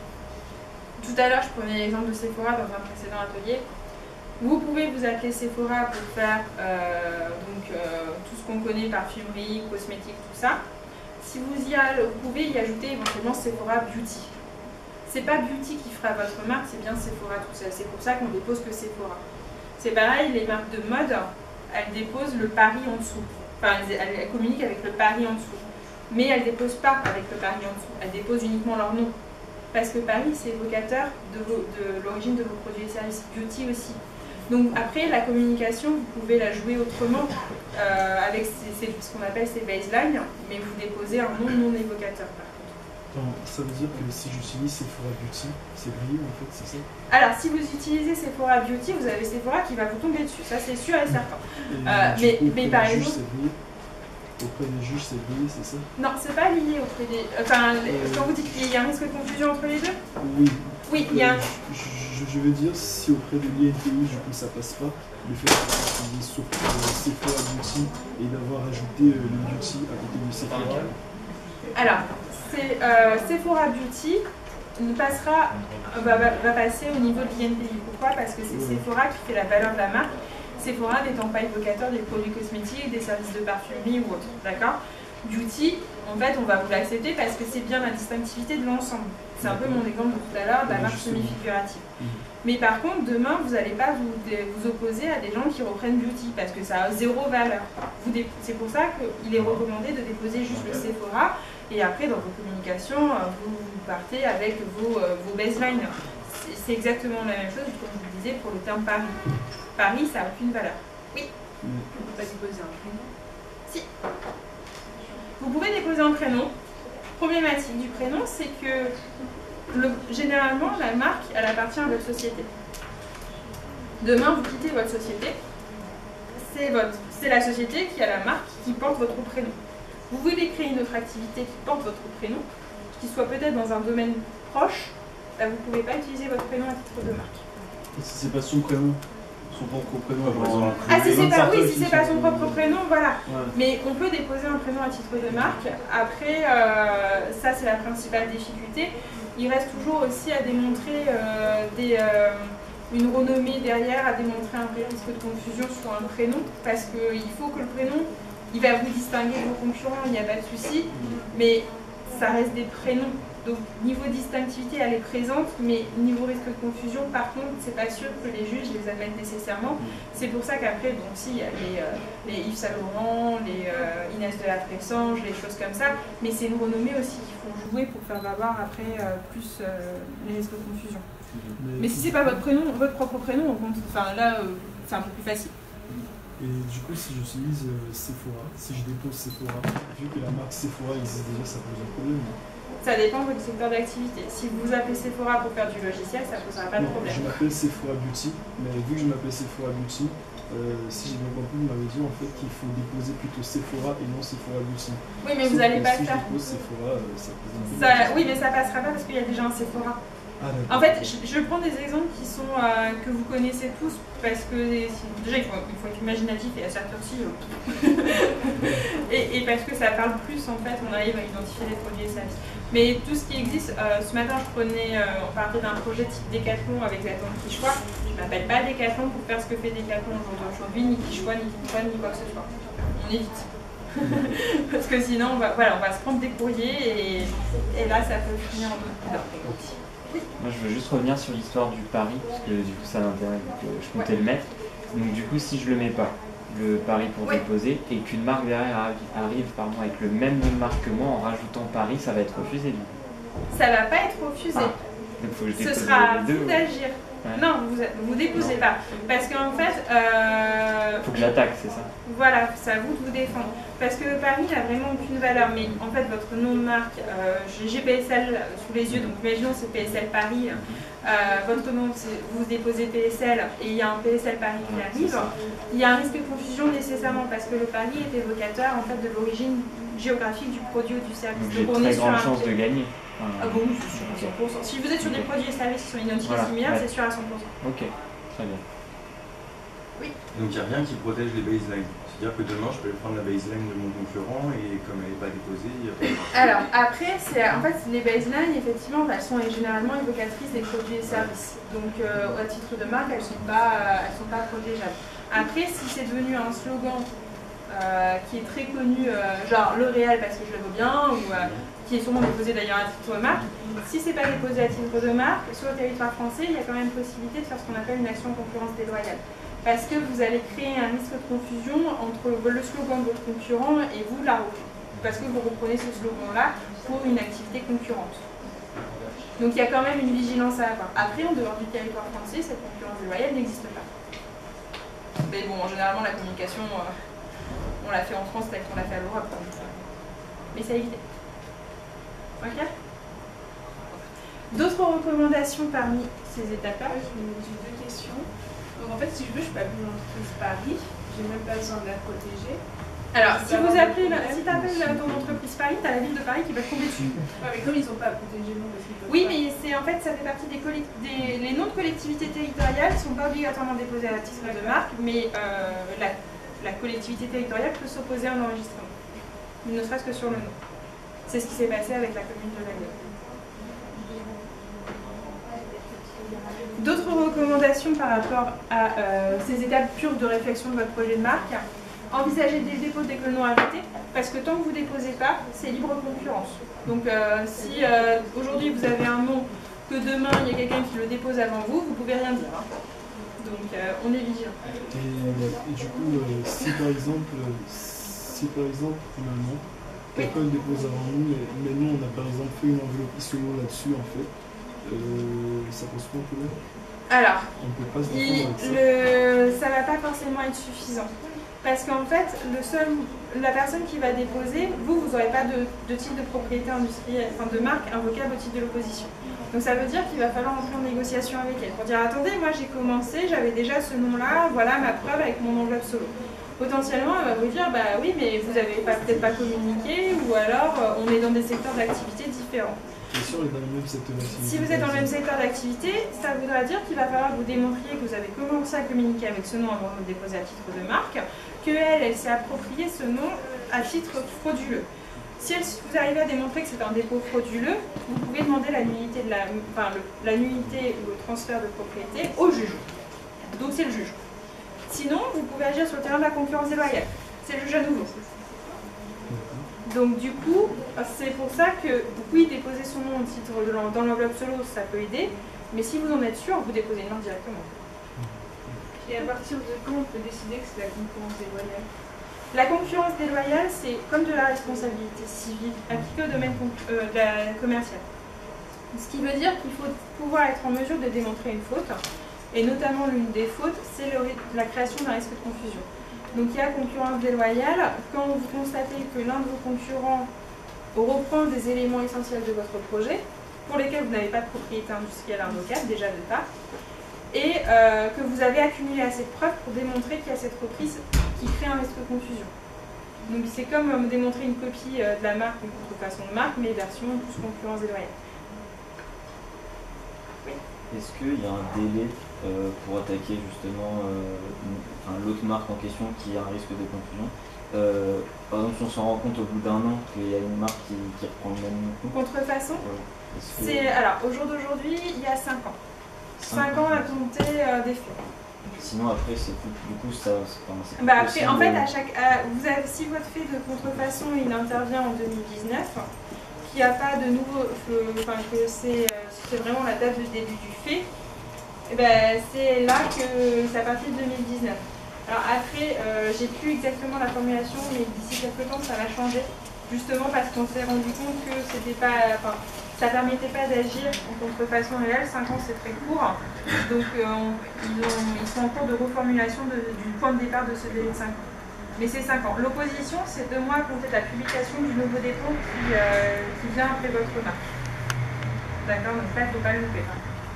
Speaker 2: tout à l'heure, je prenais l'exemple de Sephora dans un précédent atelier. Vous pouvez vous appeler Sephora pour faire euh, donc, euh, tout ce qu'on connaît, parfumerie, cosmétique, tout ça. Si vous y allez, vous pouvez y ajouter éventuellement Sephora Beauty. C'est pas Beauty qui fera votre marque, c'est bien Sephora tout seul. C'est pour ça qu'on dépose que Sephora. C'est pareil, les marques de mode, elles déposent le pari en dessous. Enfin, elles, elles communiquent avec le pari en dessous. Mais elles ne déposent pas avec le pari en dessous. Elles déposent uniquement leur nom. Parce que Paris, c'est évocateur de, de l'origine de vos produits et services. Beauty aussi. Donc après, la communication, vous pouvez la jouer autrement euh, avec ces, ces, ce qu'on appelle ces baselines, mais vous déposez un nom non évocateur.
Speaker 7: Attends, ça veut dire que si j'utilise Sephora Beauty, c'est lié en fait, c'est ça?
Speaker 2: Alors, si vous utilisez Sephora Beauty, vous avez Sephora qui va vous tomber dessus, ça c'est sûr et certain.
Speaker 7: Et
Speaker 2: Euh, mais,
Speaker 7: coup,
Speaker 2: mais par exemple...
Speaker 7: Juges, auprès des juges, c'est lié, c'est ça?
Speaker 2: Non, c'est pas lié auprès des... Enfin,
Speaker 7: euh...
Speaker 2: quand vous dites qu'il y a un risque de confusion entre les deux?
Speaker 7: Oui.
Speaker 2: Oui, il y a un...
Speaker 7: Je, je veux dire, si auprès de l'I N P I, du coup, ça passe pas, le fait d'avoir utilisé sur euh, Sephora Beauty et d'avoir ajouté euh, le Beauty à côté de Sephora.
Speaker 2: Alors, c'est, euh, Sephora Beauty ne passera, va, va, va passer au niveau de l'I N P I. Pourquoi? Parce que c'est Sephora qui fait la valeur de la marque. Sephora n'étant pas évocateur des produits cosmétiques, des services de parfumerie ou autre. D'accord? Beauty, en fait, on va vous l'accepter parce que c'est bien la distinctivité de l'ensemble. C'est un peu mon exemple de tout à l'heure de la marque semi-figurative. Mais par contre, demain, vous n'allez pas vous, vous opposer à des gens qui reprennent Beauty parce que ça a zéro valeur. C'est pour ça qu'il est recommandé de déposer juste le Sephora et après, dans vos communications, vous partez avec vos, vos baselines. C'est exactement la même chose, comme je vous disais, pour le terme Paris. Paris, ça n'a aucune valeur. Oui.
Speaker 1: On ne peut pas déposer un prénom.
Speaker 2: Si. Vous pouvez déposer un prénom. Problématique du prénom, c'est que le, généralement, la marque, elle appartient à votre société. Demain, vous quittez votre société. C'est la société qui a la marque qui porte votre prénom. Vous voulez créer une autre activité qui porte votre prénom, qui soit peut-être dans un domaine proche, là, vous ne pouvez pas utiliser votre prénom à titre de marque.
Speaker 7: Et si c'est pas son prénom, son propre prénom, genre,
Speaker 2: ah si c'est pas, oui, si c'est pas son propre prénom, voilà.
Speaker 7: Ouais.
Speaker 2: Mais on peut déposer un prénom à titre de marque. Après, euh, ça c'est la principale difficulté. Il reste toujours aussi à démontrer euh, des, euh, une renommée derrière, à démontrer un vrai risque de confusion sur un prénom, parce qu'il faut que le prénom, il va vous distinguer de vos concurrents, il n'y a pas de souci, mais ça reste des prénoms. Donc niveau distinctivité, elle est présente, mais niveau risque de confusion, par contre, c'est pas sûr que les juges les admettent nécessairement. C'est pour ça qu'après, donc si, il y a les, euh, les Yves Saint Laurent, les euh, Inès de la Fressange, les choses comme ça, mais c'est une renommée aussi qu'il faut jouer pour faire valoir après euh, plus euh, les risques de confusion. Mais, mais si c'est pas votre prénom, votre propre prénom, on compte, enfin là, euh, c'est un peu plus facile.
Speaker 7: Et du coup, si j'utilise euh, Sephora, si je dépose Sephora, vu que la marque Sephora existe déjà, ça pose un problème.
Speaker 2: Ça dépend de votre secteur d'activité. Si vous appelez Sephora pour faire du logiciel, ça ne posera pas de
Speaker 7: Non,
Speaker 2: problème.
Speaker 7: je m'appelle Sephora Beauty, mais vu que je m'appelle Sephora Beauty, euh, si j'ai bien compris, vous m'avez dit en fait qu'il faut déposer plutôt Sephora et non Sephora Beauty.
Speaker 2: Oui, mais vous
Speaker 7: Sauf
Speaker 2: n'allez
Speaker 7: que
Speaker 2: pas
Speaker 7: si
Speaker 2: le faire.
Speaker 7: je dépose Sephora, euh, ça pose un peu
Speaker 2: Ça,
Speaker 7: de-
Speaker 2: oui, mais ça passera pas parce qu'il y a déjà un Sephora.
Speaker 7: Ah, d'accord.
Speaker 2: En fait, je, je prends des exemples qui sont euh, que vous connaissez tous parce que si- déjà il faut, il faut être imaginatif et à cette heure-ci euh, et, et parce que ça parle plus en fait, on arrive à identifier les produits et services. Mais tout ce qui existe, euh, ce matin je prenais, euh, on parlait d'un projet type Decathlon avec la tente Quichois. Je ne m'appelle pas Decathlon pour faire ce que fait Decathlon aujourd'hui, ni Quichois, ni Quichois, ni quoi que ce soit. On évite. Parce que sinon, on va, voilà, on va se prendre des courriers et, et là ça peut finir en mode poudre.
Speaker 5: Moi, je veux juste revenir sur l'histoire du pari, parce que du coup, ça m'intéresse, donc euh, je comptais le mettre. Donc, du coup, si je le mets pas, le pari pour
Speaker 2: Ouais.
Speaker 5: déposer, et qu'une marque derrière arri- arrive pardon, avec le même nom de marque que moi en rajoutant pari, ça va être refusé. Du coup.
Speaker 2: Ça va pas être refusé.
Speaker 5: Ah. Donc, faut que je
Speaker 2: Ce
Speaker 5: dépose
Speaker 2: sera à
Speaker 5: les deux.
Speaker 2: vous
Speaker 5: ou-
Speaker 2: d'agir.
Speaker 5: Ouais.
Speaker 2: Non, vous vous déposez pas. Parce qu'en fait, euh,
Speaker 5: Faut que j'attaque, c'est ça.
Speaker 2: voilà, c'est à vous de vous défendre. Parce que le pari n'a vraiment aucune valeur. Mais en fait, votre nom de marque, euh, j'ai P S L sous les yeux, donc imaginons c'est P S L Paris. Euh, votre nom, c'est- vous déposez P S L et il y a un P S L Paris qui
Speaker 5: Ouais,
Speaker 2: arrive.
Speaker 5: c'est ça.
Speaker 2: Il y a un risque de confusion nécessairement parce que le pari est évocateur en fait de l'origine géographique du produit ou du service.
Speaker 5: Donc, j'ai
Speaker 2: Donc, on est
Speaker 5: très
Speaker 2: sur
Speaker 5: grande
Speaker 2: un-
Speaker 5: chance de gagner. Enfin,
Speaker 2: Ah bon, oui, c'est sûr à cent pour cent. Si vous êtes sur des produits et services qui sont identiques
Speaker 5: Voilà,
Speaker 2: et similaires,
Speaker 5: ouais.
Speaker 2: c'est sûr à cent pour cent.
Speaker 5: Ok, très bien.
Speaker 3: Donc il n'y a rien qui protège les baselines. C'est-à-dire que demain, je peux prendre la baseline de mon concurrent et comme elle n'est pas déposée, il n'y a pas de...
Speaker 2: Alors, après, c'est en fait, les baselines, effectivement, elles sont généralement évocatrices des produits et services. Donc, euh, à titre de marque, elles ne sont, pas, elles sont pas protégeables. Après, si c'est devenu un slogan euh, qui est très connu, euh, genre L'Oréal parce que je le veux bien, ou euh, qui est souvent déposé d'ailleurs à titre de marque, si c'est pas déposé à titre de marque, sur le territoire français, il y a quand même possibilité de faire ce qu'on appelle une action concurrence déloyale. Parce que vous allez créer un risque de confusion entre le slogan de votre concurrent et vous, la parce que vous reprenez ce slogan-là pour une activité concurrente. Donc il y a quand même une vigilance à avoir. Après, en dehors du territoire français, cette concurrence déloyale n'existe pas. Mais bon, généralement, la communication, euh, on l'a fait en France telle qu'on l'a fait à l'Europe. donc, euh, Mais c'est à éviter. Ok ? D'autres recommandations parmi ces étapes-là ?
Speaker 1: J'ai deux questions. Donc en fait, si je veux, je peux appeler l'entreprise Paris. J'ai même pas besoin de la protéger.
Speaker 2: Alors, si
Speaker 1: Ça
Speaker 2: vous
Speaker 1: va
Speaker 2: appelez,
Speaker 1: me
Speaker 2: la-
Speaker 1: problème.
Speaker 2: si tu appelles ton entreprise Paris, tu as la ville de Paris qui va te tomber dessus.
Speaker 1: Ouais, mais comme ils n'ont pas à protéger le nom parce qu'ils peuvent
Speaker 2: Oui,
Speaker 1: pas.
Speaker 2: mais c'est en fait, ça fait partie des, collect- des les noms de collectivités territoriales ne sont pas obligatoirement déposés à titre de marque, mais euh, la, la collectivité territoriale peut s'opposer à un enregistrement, ne serait-ce que sur le nom. C'est ce qui s'est passé avec la commune de la Gueule. D'autres recommandations par rapport à euh, ces étapes pures de réflexion de votre projet de marque. Envisagez dès le dépôt dès que le nom est arrêté, parce que tant que vous ne déposez pas, c'est libre concurrence. Donc euh, si euh, aujourd'hui vous avez un nom, que demain il y a quelqu'un qui le dépose avant vous, vous ne pouvez rien dire. hein. Donc euh, on est vigilant.
Speaker 7: Et, et du coup, euh, si par exemple, euh, si par exemple, on a un nom, quelqu'un le dépose avant nous, mais, mais nous on a par exemple fait une enveloppe I S O là-dessus en fait, euh, ça pose pas un problème?
Speaker 2: Alors,
Speaker 7: On peut pas se
Speaker 2: il-
Speaker 7: défendre avec ça.
Speaker 2: le, ça va pas forcément être suffisant. Parce qu'en fait, le seul, la personne qui va déposer, vous, vous n'aurez pas de, de titre de propriété industrielle, enfin de marque invocable au titre de l'opposition. Donc ça veut dire qu'il va falloir entrer en négociation avec elle pour dire attendez, moi j'ai commencé, j'avais déjà ce nom-là, voilà ma preuve avec mon enveloppe solo. Potentiellement, elle va vous dire bah oui, mais vous n'avez peut-être pas communiqué, ou alors euh, on est dans des secteurs d'activité différents.
Speaker 7: Bien sûr, on est dans le même secteur d'activité.
Speaker 2: Si vous êtes dans le même secteur d'activité, ça voudra dire qu'il va falloir que vous démontriez que vous avez commencé à communiquer avec ce nom avant de le déposer à titre de marque, qu'elle, elle, s'est approprié ce nom à titre frauduleux. Si elle, vous arrivez à démontrer que c'est un dépôt frauduleux, vous pouvez demander la nullité, de la, enfin, le, la nullité ou le transfert de propriété au juge. Donc c'est le juge. Sinon, vous pouvez agir sur le terrain de la concurrence déloyale. C'est le juge à nouveau. Donc du coup, c'est pour ça que oui, déposer son nom au titre de l'en- dans l'enveloppe solo, ça peut aider, mais si vous en êtes sûr, vous déposez une marque directement.
Speaker 1: Et à partir de quand on peut décider que c'est la concurrence déloyale?
Speaker 2: La concurrence déloyale, c'est comme de la responsabilité civile appliquée au domaine com- euh, de la commercial. Ce qui veut dire qu'il faut pouvoir être en mesure de démontrer une faute, et notamment l'une des fautes, c'est le ri- la création d'un risque de confusion. Donc il y a concurrence déloyale. Quand vous constatez que l'un de vos concurrents reprend des éléments essentiels de votre projet, pour lesquels vous n'avez pas de propriété industrielle invocable, déjà de part, et euh, que vous avez accumulé assez de preuves pour démontrer qu'il y a cette reprise qui crée un risque de confusion. Donc c'est comme euh, démontrer une copie euh, de la marque, une contrefaçon de marque, mais version plus concurrence déloyale. Oui.
Speaker 4: Est-ce qu'il y a un délai euh, pour attaquer justement euh, une, enfin, l'autre marque en question qui a un risque de confusion? euh, Par exemple, si on s'en rend compte au bout d'un an qu'il y a une marque qui, qui reprend le même coup.
Speaker 2: Contrefaçon
Speaker 4: euh, que...
Speaker 2: C'est, alors, au jour d'aujourd'hui, il y a cinq ans. cinq ans à compter euh, des faits.
Speaker 4: Sinon, après, c'est plus, du coup, ça. C'est
Speaker 2: bah après, en fait, à chaque, à, vous avez, si votre fait de contrefaçon il intervient en deux mille dix-neuf, qu'il n'y a pas de nouveau, enfin que c'est euh, vraiment la date de début du fait, et ben, c'est là que c'est à partir de deux mille dix-neuf. Alors après, euh, j'ai plus exactement la formulation, mais d'ici quelques temps, ça va changer, justement parce qu'on s'est rendu compte que c'était pas, enfin, ça ne permettait pas d'agir en contrefaçon réelle. cinq ans, c'est très court. Donc, euh, on, ils, ont, ils sont en cours de reformulation de, du point de départ de ce délai de cinq ans. Mais c'est cinq ans. L'opposition, c'est deux mois à compter de la publication du nouveau dépôt qui, euh, qui vient après votre marque. D'accord? Donc ça, il ne faut pas le louper.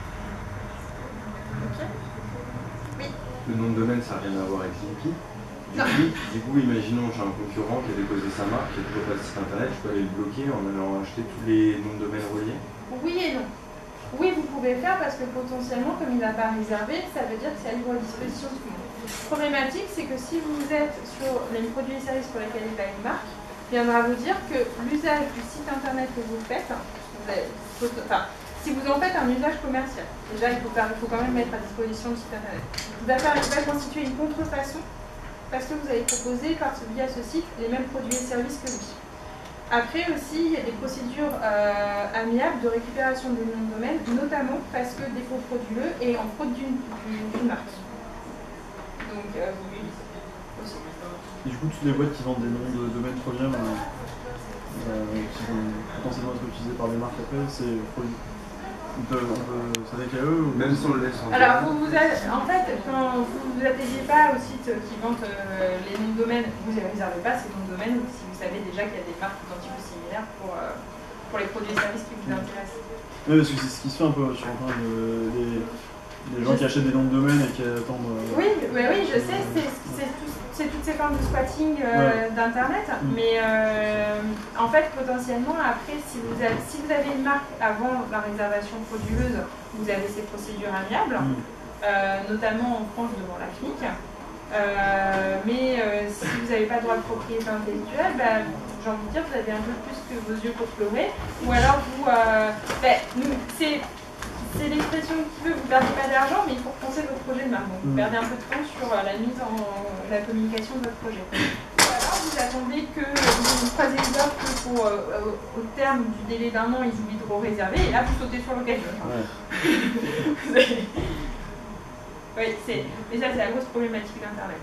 Speaker 2: Ok? Oui.
Speaker 3: Le nom de domaine, ça n'a rien à voir avec l'I P. Du coup, du coup, imaginons j'ai un concurrent qui a déposé sa marque, qui a toujours pas de site internet, je peux aller le bloquer en allant acheter tous les noms de domaine reliés?
Speaker 2: Oui et non. Oui, vous pouvez le faire parce que potentiellement, comme il n'a pas réservé, ça veut dire que c'est à libre disposition de tout le monde. Problématique, c'est que si vous êtes sur les produits et services pour lesquels il a une marque, il viendra vous dire que l'usage du site internet que vous faites, vous avez, enfin, si vous en faites un usage commercial, déjà il faut, il faut quand même mettre à disposition le site internet. Il va, faire, il va constituer une contrefaçon parce que vous avez proposé par ce, via ce site les mêmes produits et services que lui. Après aussi, il y a des procédures euh, amiables de récupération des noms de domaine, notamment parce que défaut frauduleux et en fraude d'une marque. Donc, euh, oui, aussi.
Speaker 7: Et du coup, toutes les boîtes qui vendent des noms de domaine troisième, euh, euh, qui vont potentiellement être utilisés par des marques après, c'est frauduleux. On peut, on peut s'attaquer à eux ou...
Speaker 3: Même si on le laisse en
Speaker 2: Alors, vous, vous avez, en fait, quand vous ne vous atteignez pas au site qui vante euh, les noms de domaine, vous ne réservez pas ces noms de domaine si vous savez déjà qu'il y a des marques identiques ou similaires pour, euh, pour les produits et services qui vous intéressent.
Speaker 7: Oui, parce que c'est ce qui se fait un peu sur enfin, de, les, les gens je qui achètent des noms de domaine et qui attendent... Euh,
Speaker 2: oui, bah oui, je sais, c'est toutes ces formes de squatting euh, ouais. d'Internet, mmh. mais euh, en fait, potentiellement, après, si vous, avez, si vous avez une marque avant la réservation frauduleuse, vous avez ces procédures amiables, mmh. euh, notamment en France devant la C N I C, euh, mais euh, si vous n'avez pas de droit de propriété intellectuelle, bah, j'ai envie de dire, vous avez un peu plus que vos yeux pour pleurer, ou alors vous... Euh, bah, c'est... C'est l'expression qui veut, vous ne perdez pas d'argent, mais il faut repenser votre projet de marque. Donc, vous perdez un peu de temps sur la mise en la communication de votre projet. Ou alors, vous attendez que vous croisez les offres pour, euh, au terme du délai d'un an, ils oublient de réserver, et là, vous sautez sur l'occasion. Ouais. Oui, c'est. Mais ça, c'est la grosse problématique d'Internet.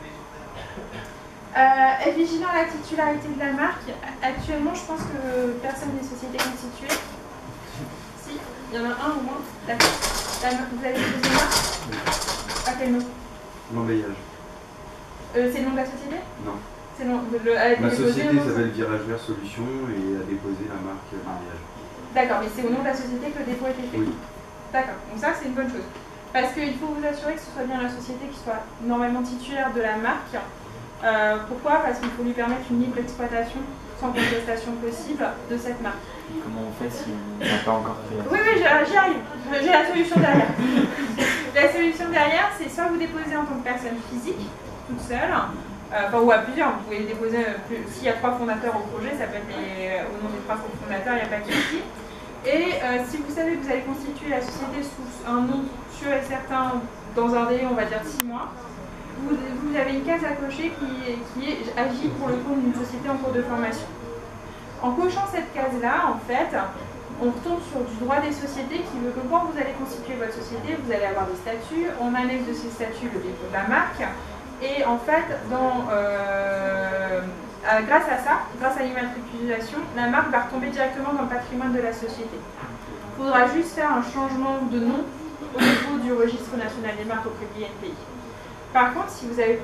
Speaker 2: Euh, être vigilant à la titularité de la marque. Actuellement, je pense que personne n'est société constituée. Il y en a un au moins. D'accord. Vous avez déposé une marque? À quel nom?
Speaker 3: L'embayage.
Speaker 2: Euh, c'est le nom de la société?
Speaker 3: Non.
Speaker 2: C'est le nom de le,
Speaker 3: Ma société s'appelle Virage Vert Solutions et a déposé la marque l'embayage.
Speaker 2: D'accord, mais c'est au nom de la société que le dépôt a été fait?
Speaker 3: Oui.
Speaker 2: D'accord, donc ça c'est une bonne chose. Parce qu'il faut vous assurer que ce soit bien la société qui soit normalement titulaire de la marque. Euh, pourquoi? Parce qu'il faut lui permettre une libre exploitation sans contestation possible de cette marque.
Speaker 5: Comment on fait si on n'a pas encore fait?
Speaker 2: Oui, oui, j'y arrive. J'ai la solution derrière. La solution derrière, c'est soit vous déposez en tant que personne physique, toute seule, euh, enfin, ou à plusieurs. Vous pouvez déposer, euh, s'il y a trois fondateurs au projet, ça peut être les, au nom des trois fondateurs, il n'y a pas de souci. Et euh, si vous savez que vous allez constituer la société sous un nom sûr et certain dans un délai, on va dire six mois, vous, vous avez une case à cocher qui, qui est agit pour le compte d'une société en cours de formation. En cochant cette case-là, en fait, on retombe sur du droit des sociétés qui veut que quand vous allez constituer votre société, vous allez avoir des statuts. On annexe de ces statuts le dépôt de la marque. Et en fait, dans, euh, euh, grâce à ça, grâce à l'immatriculation, la marque va retomber directement dans le patrimoine de la société. Il faudra juste faire un changement de nom au niveau du registre national des marques auprès de l'I N P I. Par contre, si vous avez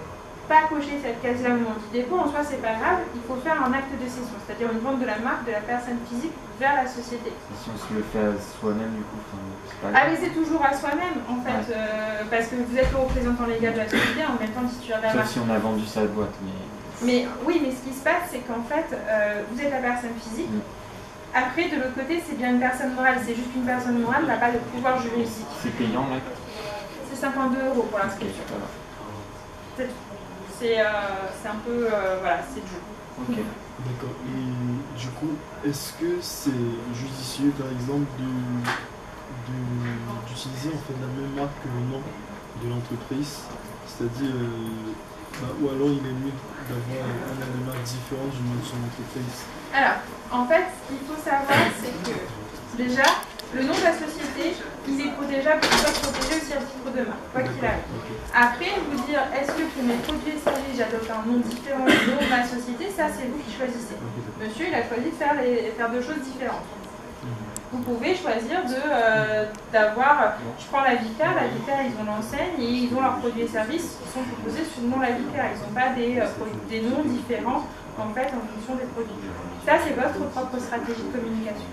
Speaker 2: pas cocher cette case-là au moment du dépôt, en soi, c'est pas grave, il faut faire un acte de cession, c'est-à-dire une vente de la marque de la personne physique vers la société.
Speaker 4: Et si on se le fait à soi-même, du coup, c'est pas
Speaker 2: Ah, mais c'est toujours à soi-même, en fait,
Speaker 4: ouais.
Speaker 2: euh, parce que vous êtes le représentant légal de la société, en même temps titulaire de la marque.
Speaker 4: Sauf si on a vendu sa boîte, mais...
Speaker 2: Mais oui, mais ce qui se passe, c'est qu'en fait, euh, vous êtes la personne physique.
Speaker 4: Mm.
Speaker 2: Après, de l'autre côté, c'est bien une personne morale. C'est juste une personne morale n'a pas de pouvoir juridique.
Speaker 5: C'est payant, là?
Speaker 2: C'est cinquante-deux euros pour l'inscription.
Speaker 5: Okay,
Speaker 2: c'est euh, un peu... Euh, voilà, c'est le jeu.
Speaker 4: Ok.
Speaker 7: D'accord. Et du coup, est-ce que c'est judicieux, par exemple, d'utiliser en fait la même marque que le nom de l'entreprise? C'est-à-dire... Euh, Bah, ou alors il est mieux d'avoir un élément différent du nom de son entreprise?
Speaker 2: Alors, en fait, ce qu'il faut savoir, c'est que déjà, le nom de la société, il est protégeable, il doit protéger aussi à titre de marque, quoi qu'il arrive. Après, vous dire, est-ce que pour mes produits et services, j'adopte un nom différent du nom de ma société, ça c'est vous qui choisissez. Monsieur, il a choisi de faire, les, faire deux choses différentes. Vous pouvez choisir d'avoir, euh, je prends la Vicar, la Vicar ils ont l'enseigne et ils ont leurs produits et services qui sont proposés sous le nom la Vicar. Ils n'ont pas des, euh, des noms différents en fait en fonction des produits. Ça c'est votre propre stratégie de communication.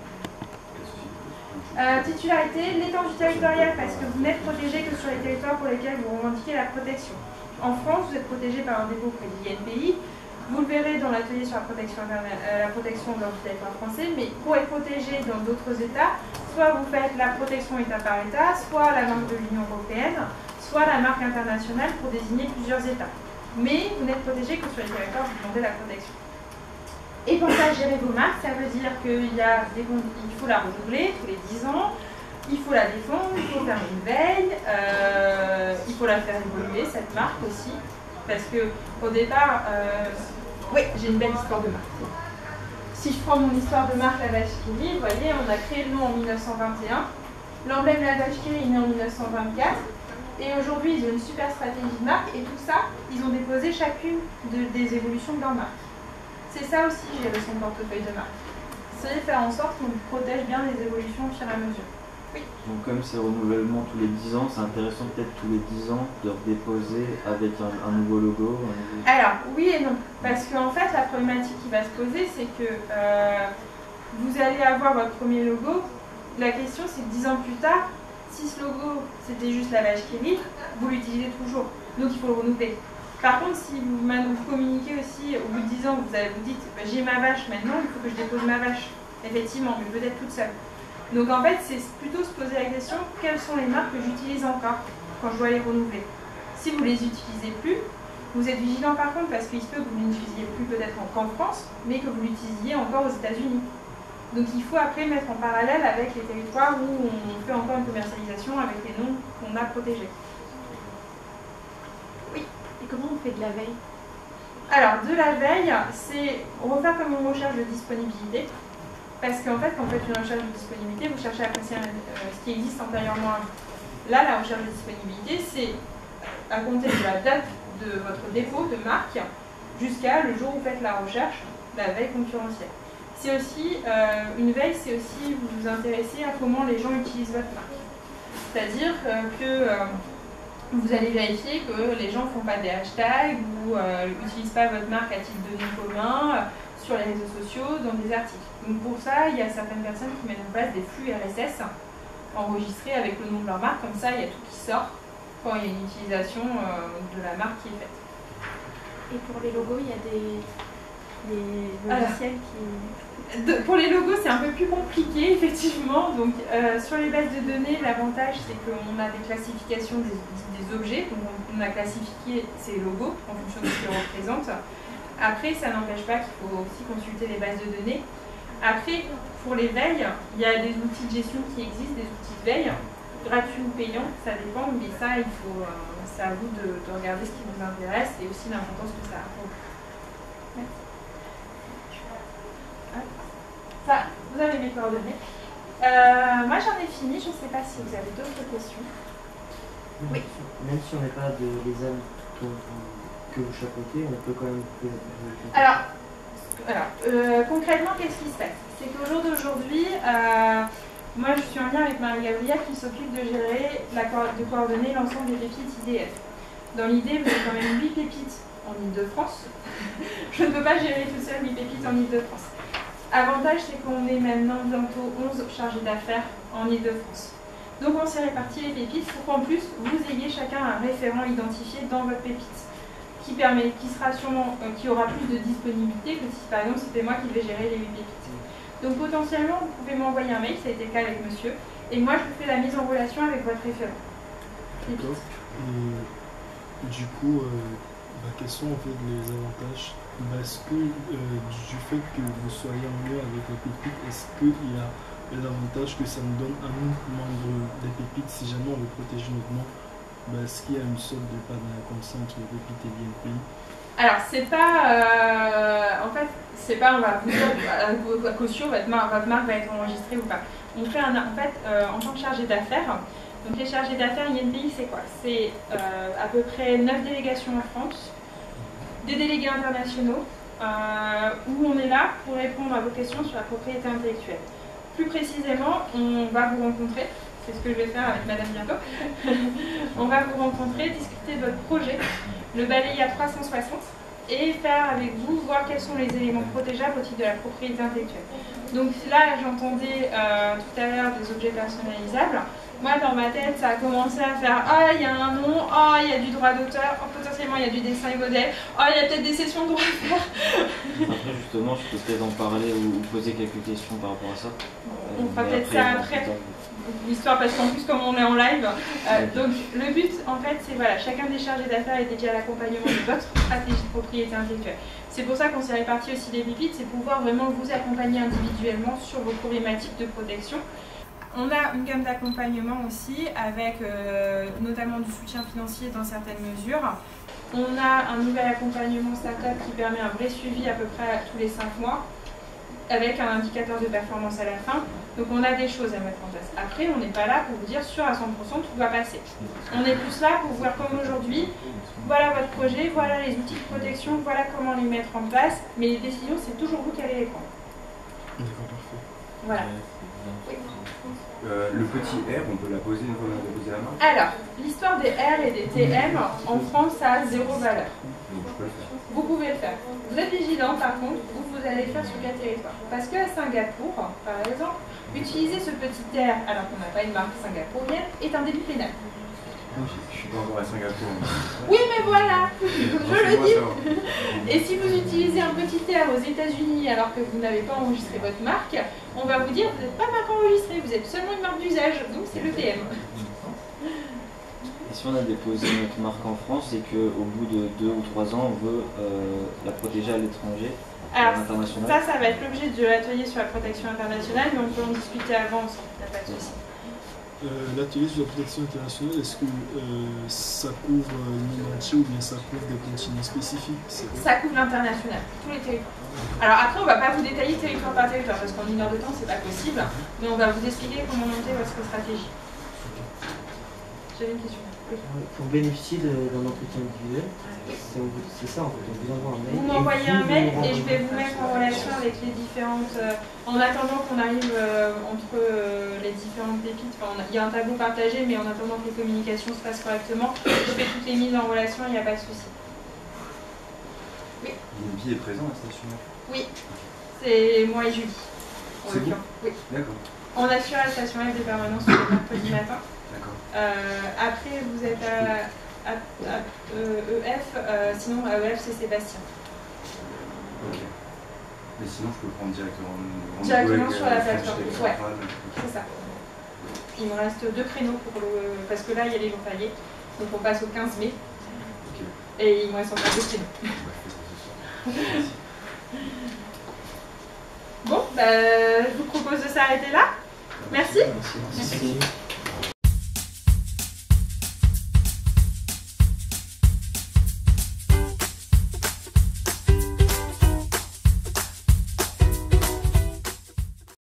Speaker 2: Euh, titularité, l'étendue territoriale parce que vous n'êtes protégé que sur les territoires pour lesquels vous revendiquez la protection. En France, vous êtes protégé par un dépôt auprès de l'I N P I. Vous le verrez dans l'atelier sur la protection, euh, la protection dans le territoire français, mais pour être protégé dans d'autres États, soit vous faites la protection État par État, soit la marque de l'Union européenne, soit la marque internationale pour désigner plusieurs États. Mais vous n'êtes protégé que sur les territoires où vous demandez la protection. Et pour ça, gérer vos marques, ça veut dire qu'il y a des, il faut la renouveler tous les dix ans, il faut la défendre, il faut faire une veille, euh, il faut la faire évoluer, cette marque aussi. Parce que au départ, euh, oui, j'ai une belle histoire de marque. Si je prends mon histoire de marque, la vache qui rit, vous voyez, on a créé le nom en mille neuf cent vingt et un. L'emblème de la vache qui rit est né en mille neuf cent vingt-quatre. Et aujourd'hui, ils ont une super stratégie de marque. Et tout ça, ils ont déposé chacune de, des évolutions de leur marque. C'est ça aussi, gérer son portefeuille de marque. C'est faire en sorte qu'on protège bien les évolutions au fur et à mesure. Oui.
Speaker 4: Donc comme c'est renouvellement tous les dix ans, c'est intéressant peut-être tous les dix ans de redéposer avec un, un nouveau logo. Un nouveau...
Speaker 2: Alors, oui et non. Parce qu'en fait, la problématique qui va se poser, c'est que euh, vous allez avoir votre premier logo. La question, c'est que dix ans plus tard, si ce logo, c'était juste la vache qui rit, vous l'utilisez toujours. Donc, il faut le renouveler. Par contre, si vous, vous communiquez aussi, au bout de dix ans, vous, avez, vous dites bah, j'ai ma vache maintenant, il faut que je dépose ma vache. Effectivement, mais peut-être toute seule. Donc en fait, c'est plutôt se poser la question, quelles sont les marques que j'utilise encore quand je dois les renouveler? Si vous ne les utilisez plus, vous êtes vigilant par contre, parce qu'il se peut que vous ne l'utilisiez plus peut-être qu'en France, mais que vous l'utilisiez encore aux États-Unis. Donc il faut après mettre en parallèle avec les territoires où on fait encore une commercialisation avec les noms qu'on a protégés. Oui.
Speaker 8: Et comment on fait de la veille?
Speaker 2: Alors, de la veille, c'est refaire comme une recherche de disponibilité. Parce qu'en fait, quand vous faites une recherche de disponibilité, vous cherchez à apprécier euh, ce qui existe antérieurement à vous. Là, la recherche de disponibilité, c'est à compter de la date de votre dépôt de marque jusqu'à le jour où vous faites la recherche, la veille concurrentielle. C'est aussi, euh, une veille, c'est aussi vous vous intéresser à comment les gens utilisent votre marque. C'est-à-dire euh, que euh, vous allez vérifier que les gens ne font pas des hashtags ou n'utilisent euh, pas votre marque à titre de nom commun, euh, sur les réseaux sociaux, dans des articles. Donc pour ça, il y a certaines personnes qui mettent en place des flux R S S enregistrés avec le nom de leur marque, comme ça il y a tout qui sort quand il y a une utilisation euh, de la marque qui est faite.
Speaker 8: Et pour les logos, il y a des, des logiciels
Speaker 2: Alors,
Speaker 8: qui...
Speaker 2: de, pour les logos, c'est un peu plus compliqué, effectivement. Donc euh, sur les bases de données, l'avantage c'est qu'on a des classifications des, des objets, donc on, on a classifié ces logos en fonction de ce qu'ils représentent. Après, ça n'empêche pas qu'il faut aussi consulter les bases de données. Après, pour les veilles, il y a des outils de gestion qui existent, des outils de veille, gratuits ou payants, ça dépend, mais ça, il faut, euh, c'est à vous de, de regarder ce qui vous intéresse et aussi l'importance que ça a pour vous. Merci. Ça, vous avez mes coordonnées. Euh, moi, j'en ai fini, je ne sais pas si vous avez d'autres questions. Oui.
Speaker 9: Même si on n'est pas de, des âmes que vous, que vous chapeautez, on peut quand même...
Speaker 2: Alors, alors euh, concrètement, qu'est-ce qui se passe? C'est qu'au jour d'aujourd'hui, euh, moi je suis en lien avec Marie-Gabrielle qui s'occupe de gérer, la, de coordonner l'ensemble des défis I D F. Dans l'idée, vous avez quand même huit pépites en Ile-de-France. Je ne peux pas gérer tout seul huit pépites en Ile-de-France. Avantage, c'est qu'on est maintenant bientôt onze chargés d'affaires en Ile-de-France. Donc on s'est réparti les pépites pour qu'en plus, vous ayez chacun un référent identifié dans votre pépite, qui, permet, qui, sera sûrement, euh, qui aura plus de disponibilité que si par exemple c'était moi qui devais gérer les huit pépites. Donc potentiellement, vous pouvez m'envoyer un mail, ça a été le cas avec monsieur, et moi je vous fais la mise en relation avec votre référent.
Speaker 7: D'accord. Et du coup, euh, bah, quels sont en fait les avantages? Bah, est-ce que euh, du fait que vous soyez en lien avec la pépite, est-ce qu'il y a l'avantage que ça nous donne à nous, membres des pépites, si jamais on veut protéger notre nom, bah, est-ce qu'il y a une sorte de partenariat comme ça entre les pépites et l'I N P I?
Speaker 2: Alors, c'est pas. Euh, en fait, c'est pas on va vous dire à vos caution, votre marque, votre marque va être enregistrée ou pas. On fait un. En fait, euh, en tant que chargé d'affaires, donc les chargés d'affaires I N P I, c'est quoi? C'est euh, à peu près neuf délégations en France, des délégués internationaux, euh, où on est là pour répondre à vos questions sur la propriété intellectuelle. Plus précisément, on va vous rencontrer, c'est ce que je vais faire avec madame bientôt, on va vous rencontrer, discuter de votre projet, le balayer à trois cent soixante et faire avec vous, voir quels sont les éléments protégeables au titre de la propriété intellectuelle. Donc là, j'entendais euh, tout à l'heure des objets personnalisables. Moi, dans ma tête, ça a commencé à faire « Ah, il y a un nom, ah, il y a du droit d'auteur, oh, potentiellement il y a du dessin et modèle, ah, il y a peut-être des sessions de droit à faire. »
Speaker 4: Après, justement, je peux peut-être en parler ou poser quelques questions par rapport à ça.
Speaker 2: On euh, fera peut-être ça après. L'histoire, parce qu'en plus, comme on est en live, euh, donc le but, en fait, c'est voilà, chacun des chargés d'affaires est dédié à l'accompagnement de votre stratégie de propriété intellectuelle. C'est pour ça qu'on s'est réparti aussi les pépites, c'est pouvoir vraiment vous accompagner individuellement sur vos problématiques de protection. On a une gamme d'accompagnement aussi, avec euh, notamment du soutien financier dans certaines mesures. On a un nouvel accompagnement startup qui permet un vrai suivi à peu près tous les cinq mois, avec un indicateur de performance à la fin. Donc on a des choses à mettre en place. Après, on n'est pas là pour vous dire sûr à cent pour cent tout va passer. On est plus là pour voir comme aujourd'hui, voilà votre projet, voilà les outils de protection, voilà comment les mettre en place. Mais les décisions, c'est toujours vous qui allez les prendre.
Speaker 7: D'accord, parfait.
Speaker 2: Voilà. Oui.
Speaker 3: Euh, le petit R, on peut la poser une fois qu'on a déposé la main?
Speaker 2: Alors, l'histoire des R et des T M, en France, ça a zéro valeur.
Speaker 3: Donc je peux le faire.
Speaker 2: Vous pouvez le faire. Vous êtes vigilant, par contre, où vous allez le faire sur quel territoire. Parce qu'à Singapour, par exemple, utiliser ce petit R, alors qu'on n'a pas une marque singapourienne, est un délit pénal.
Speaker 3: Je suis pas encore à Singapour.
Speaker 2: Oui, mais voilà, je le dis. Et si vous utilisez un petit R aux États-Unis alors que vous n'avez pas enregistré votre marque, on va vous dire vous n'êtes pas marque enregistrée, vous êtes seulement une marque d'usage, donc c'est le T M.
Speaker 4: Et si on a déposé notre marque en France et qu'au bout de deux ou trois ans, on veut euh, la protéger à l'étranger, à l'international?
Speaker 2: Ça, ça va être l'objet de l'atelier sur la protection internationale, mais on peut en discuter avant ensemble, il n'y a pas de souci.
Speaker 7: Euh, L'atelier sur la protection internationale, est-ce que euh, ça couvre le monde entier ou bien ça couvre des continents spécifiques?
Speaker 2: Ça couvre l'international, tous les territoires. Alors après, on ne va pas vous détailler territoire par territoire, parce qu'en une heure de temps, c'est pas possible, mais on va vous expliquer comment monter votre stratégie. J'avais une question. Oui.
Speaker 9: Pour bénéficier d'un entretien individuel, c'est ça en fait, on vous envoie un mail.
Speaker 2: Vous m'envoyez un mail et je vais vous mettre en relation avec les différentes... Euh, en attendant qu'on arrive euh, entre euh, les différentes pépites, enfin, il y a un tableau partagé, mais en attendant que les communications se fassent correctement, je fais toutes les mises en relation, il n'y a pas de souci. Oui.
Speaker 3: I N P I est présent à la station F?
Speaker 2: Oui, c'est moi et Julie.
Speaker 3: C'est vous?
Speaker 2: Oui.
Speaker 3: D'accord.
Speaker 2: On assure à la station F des permanences le mercredi matin.
Speaker 3: D'accord.
Speaker 2: Euh, après, vous êtes à, à, à euh, E F, euh, sinon à E F, c'est Sébastien.
Speaker 3: Ok. Mais sinon, je peux prendre directement,
Speaker 2: directement sur la plateforme. Ouais,
Speaker 3: okay.
Speaker 2: C'est ça. Il me reste deux créneaux pour le. Parce que là, il y a les jours fériés. Donc on passe au quinze mai.
Speaker 3: Okay.
Speaker 2: Et il me reste encore deux créneaux. Bon, bah, je vous propose de s'arrêter là. Merci.
Speaker 3: Merci. Merci.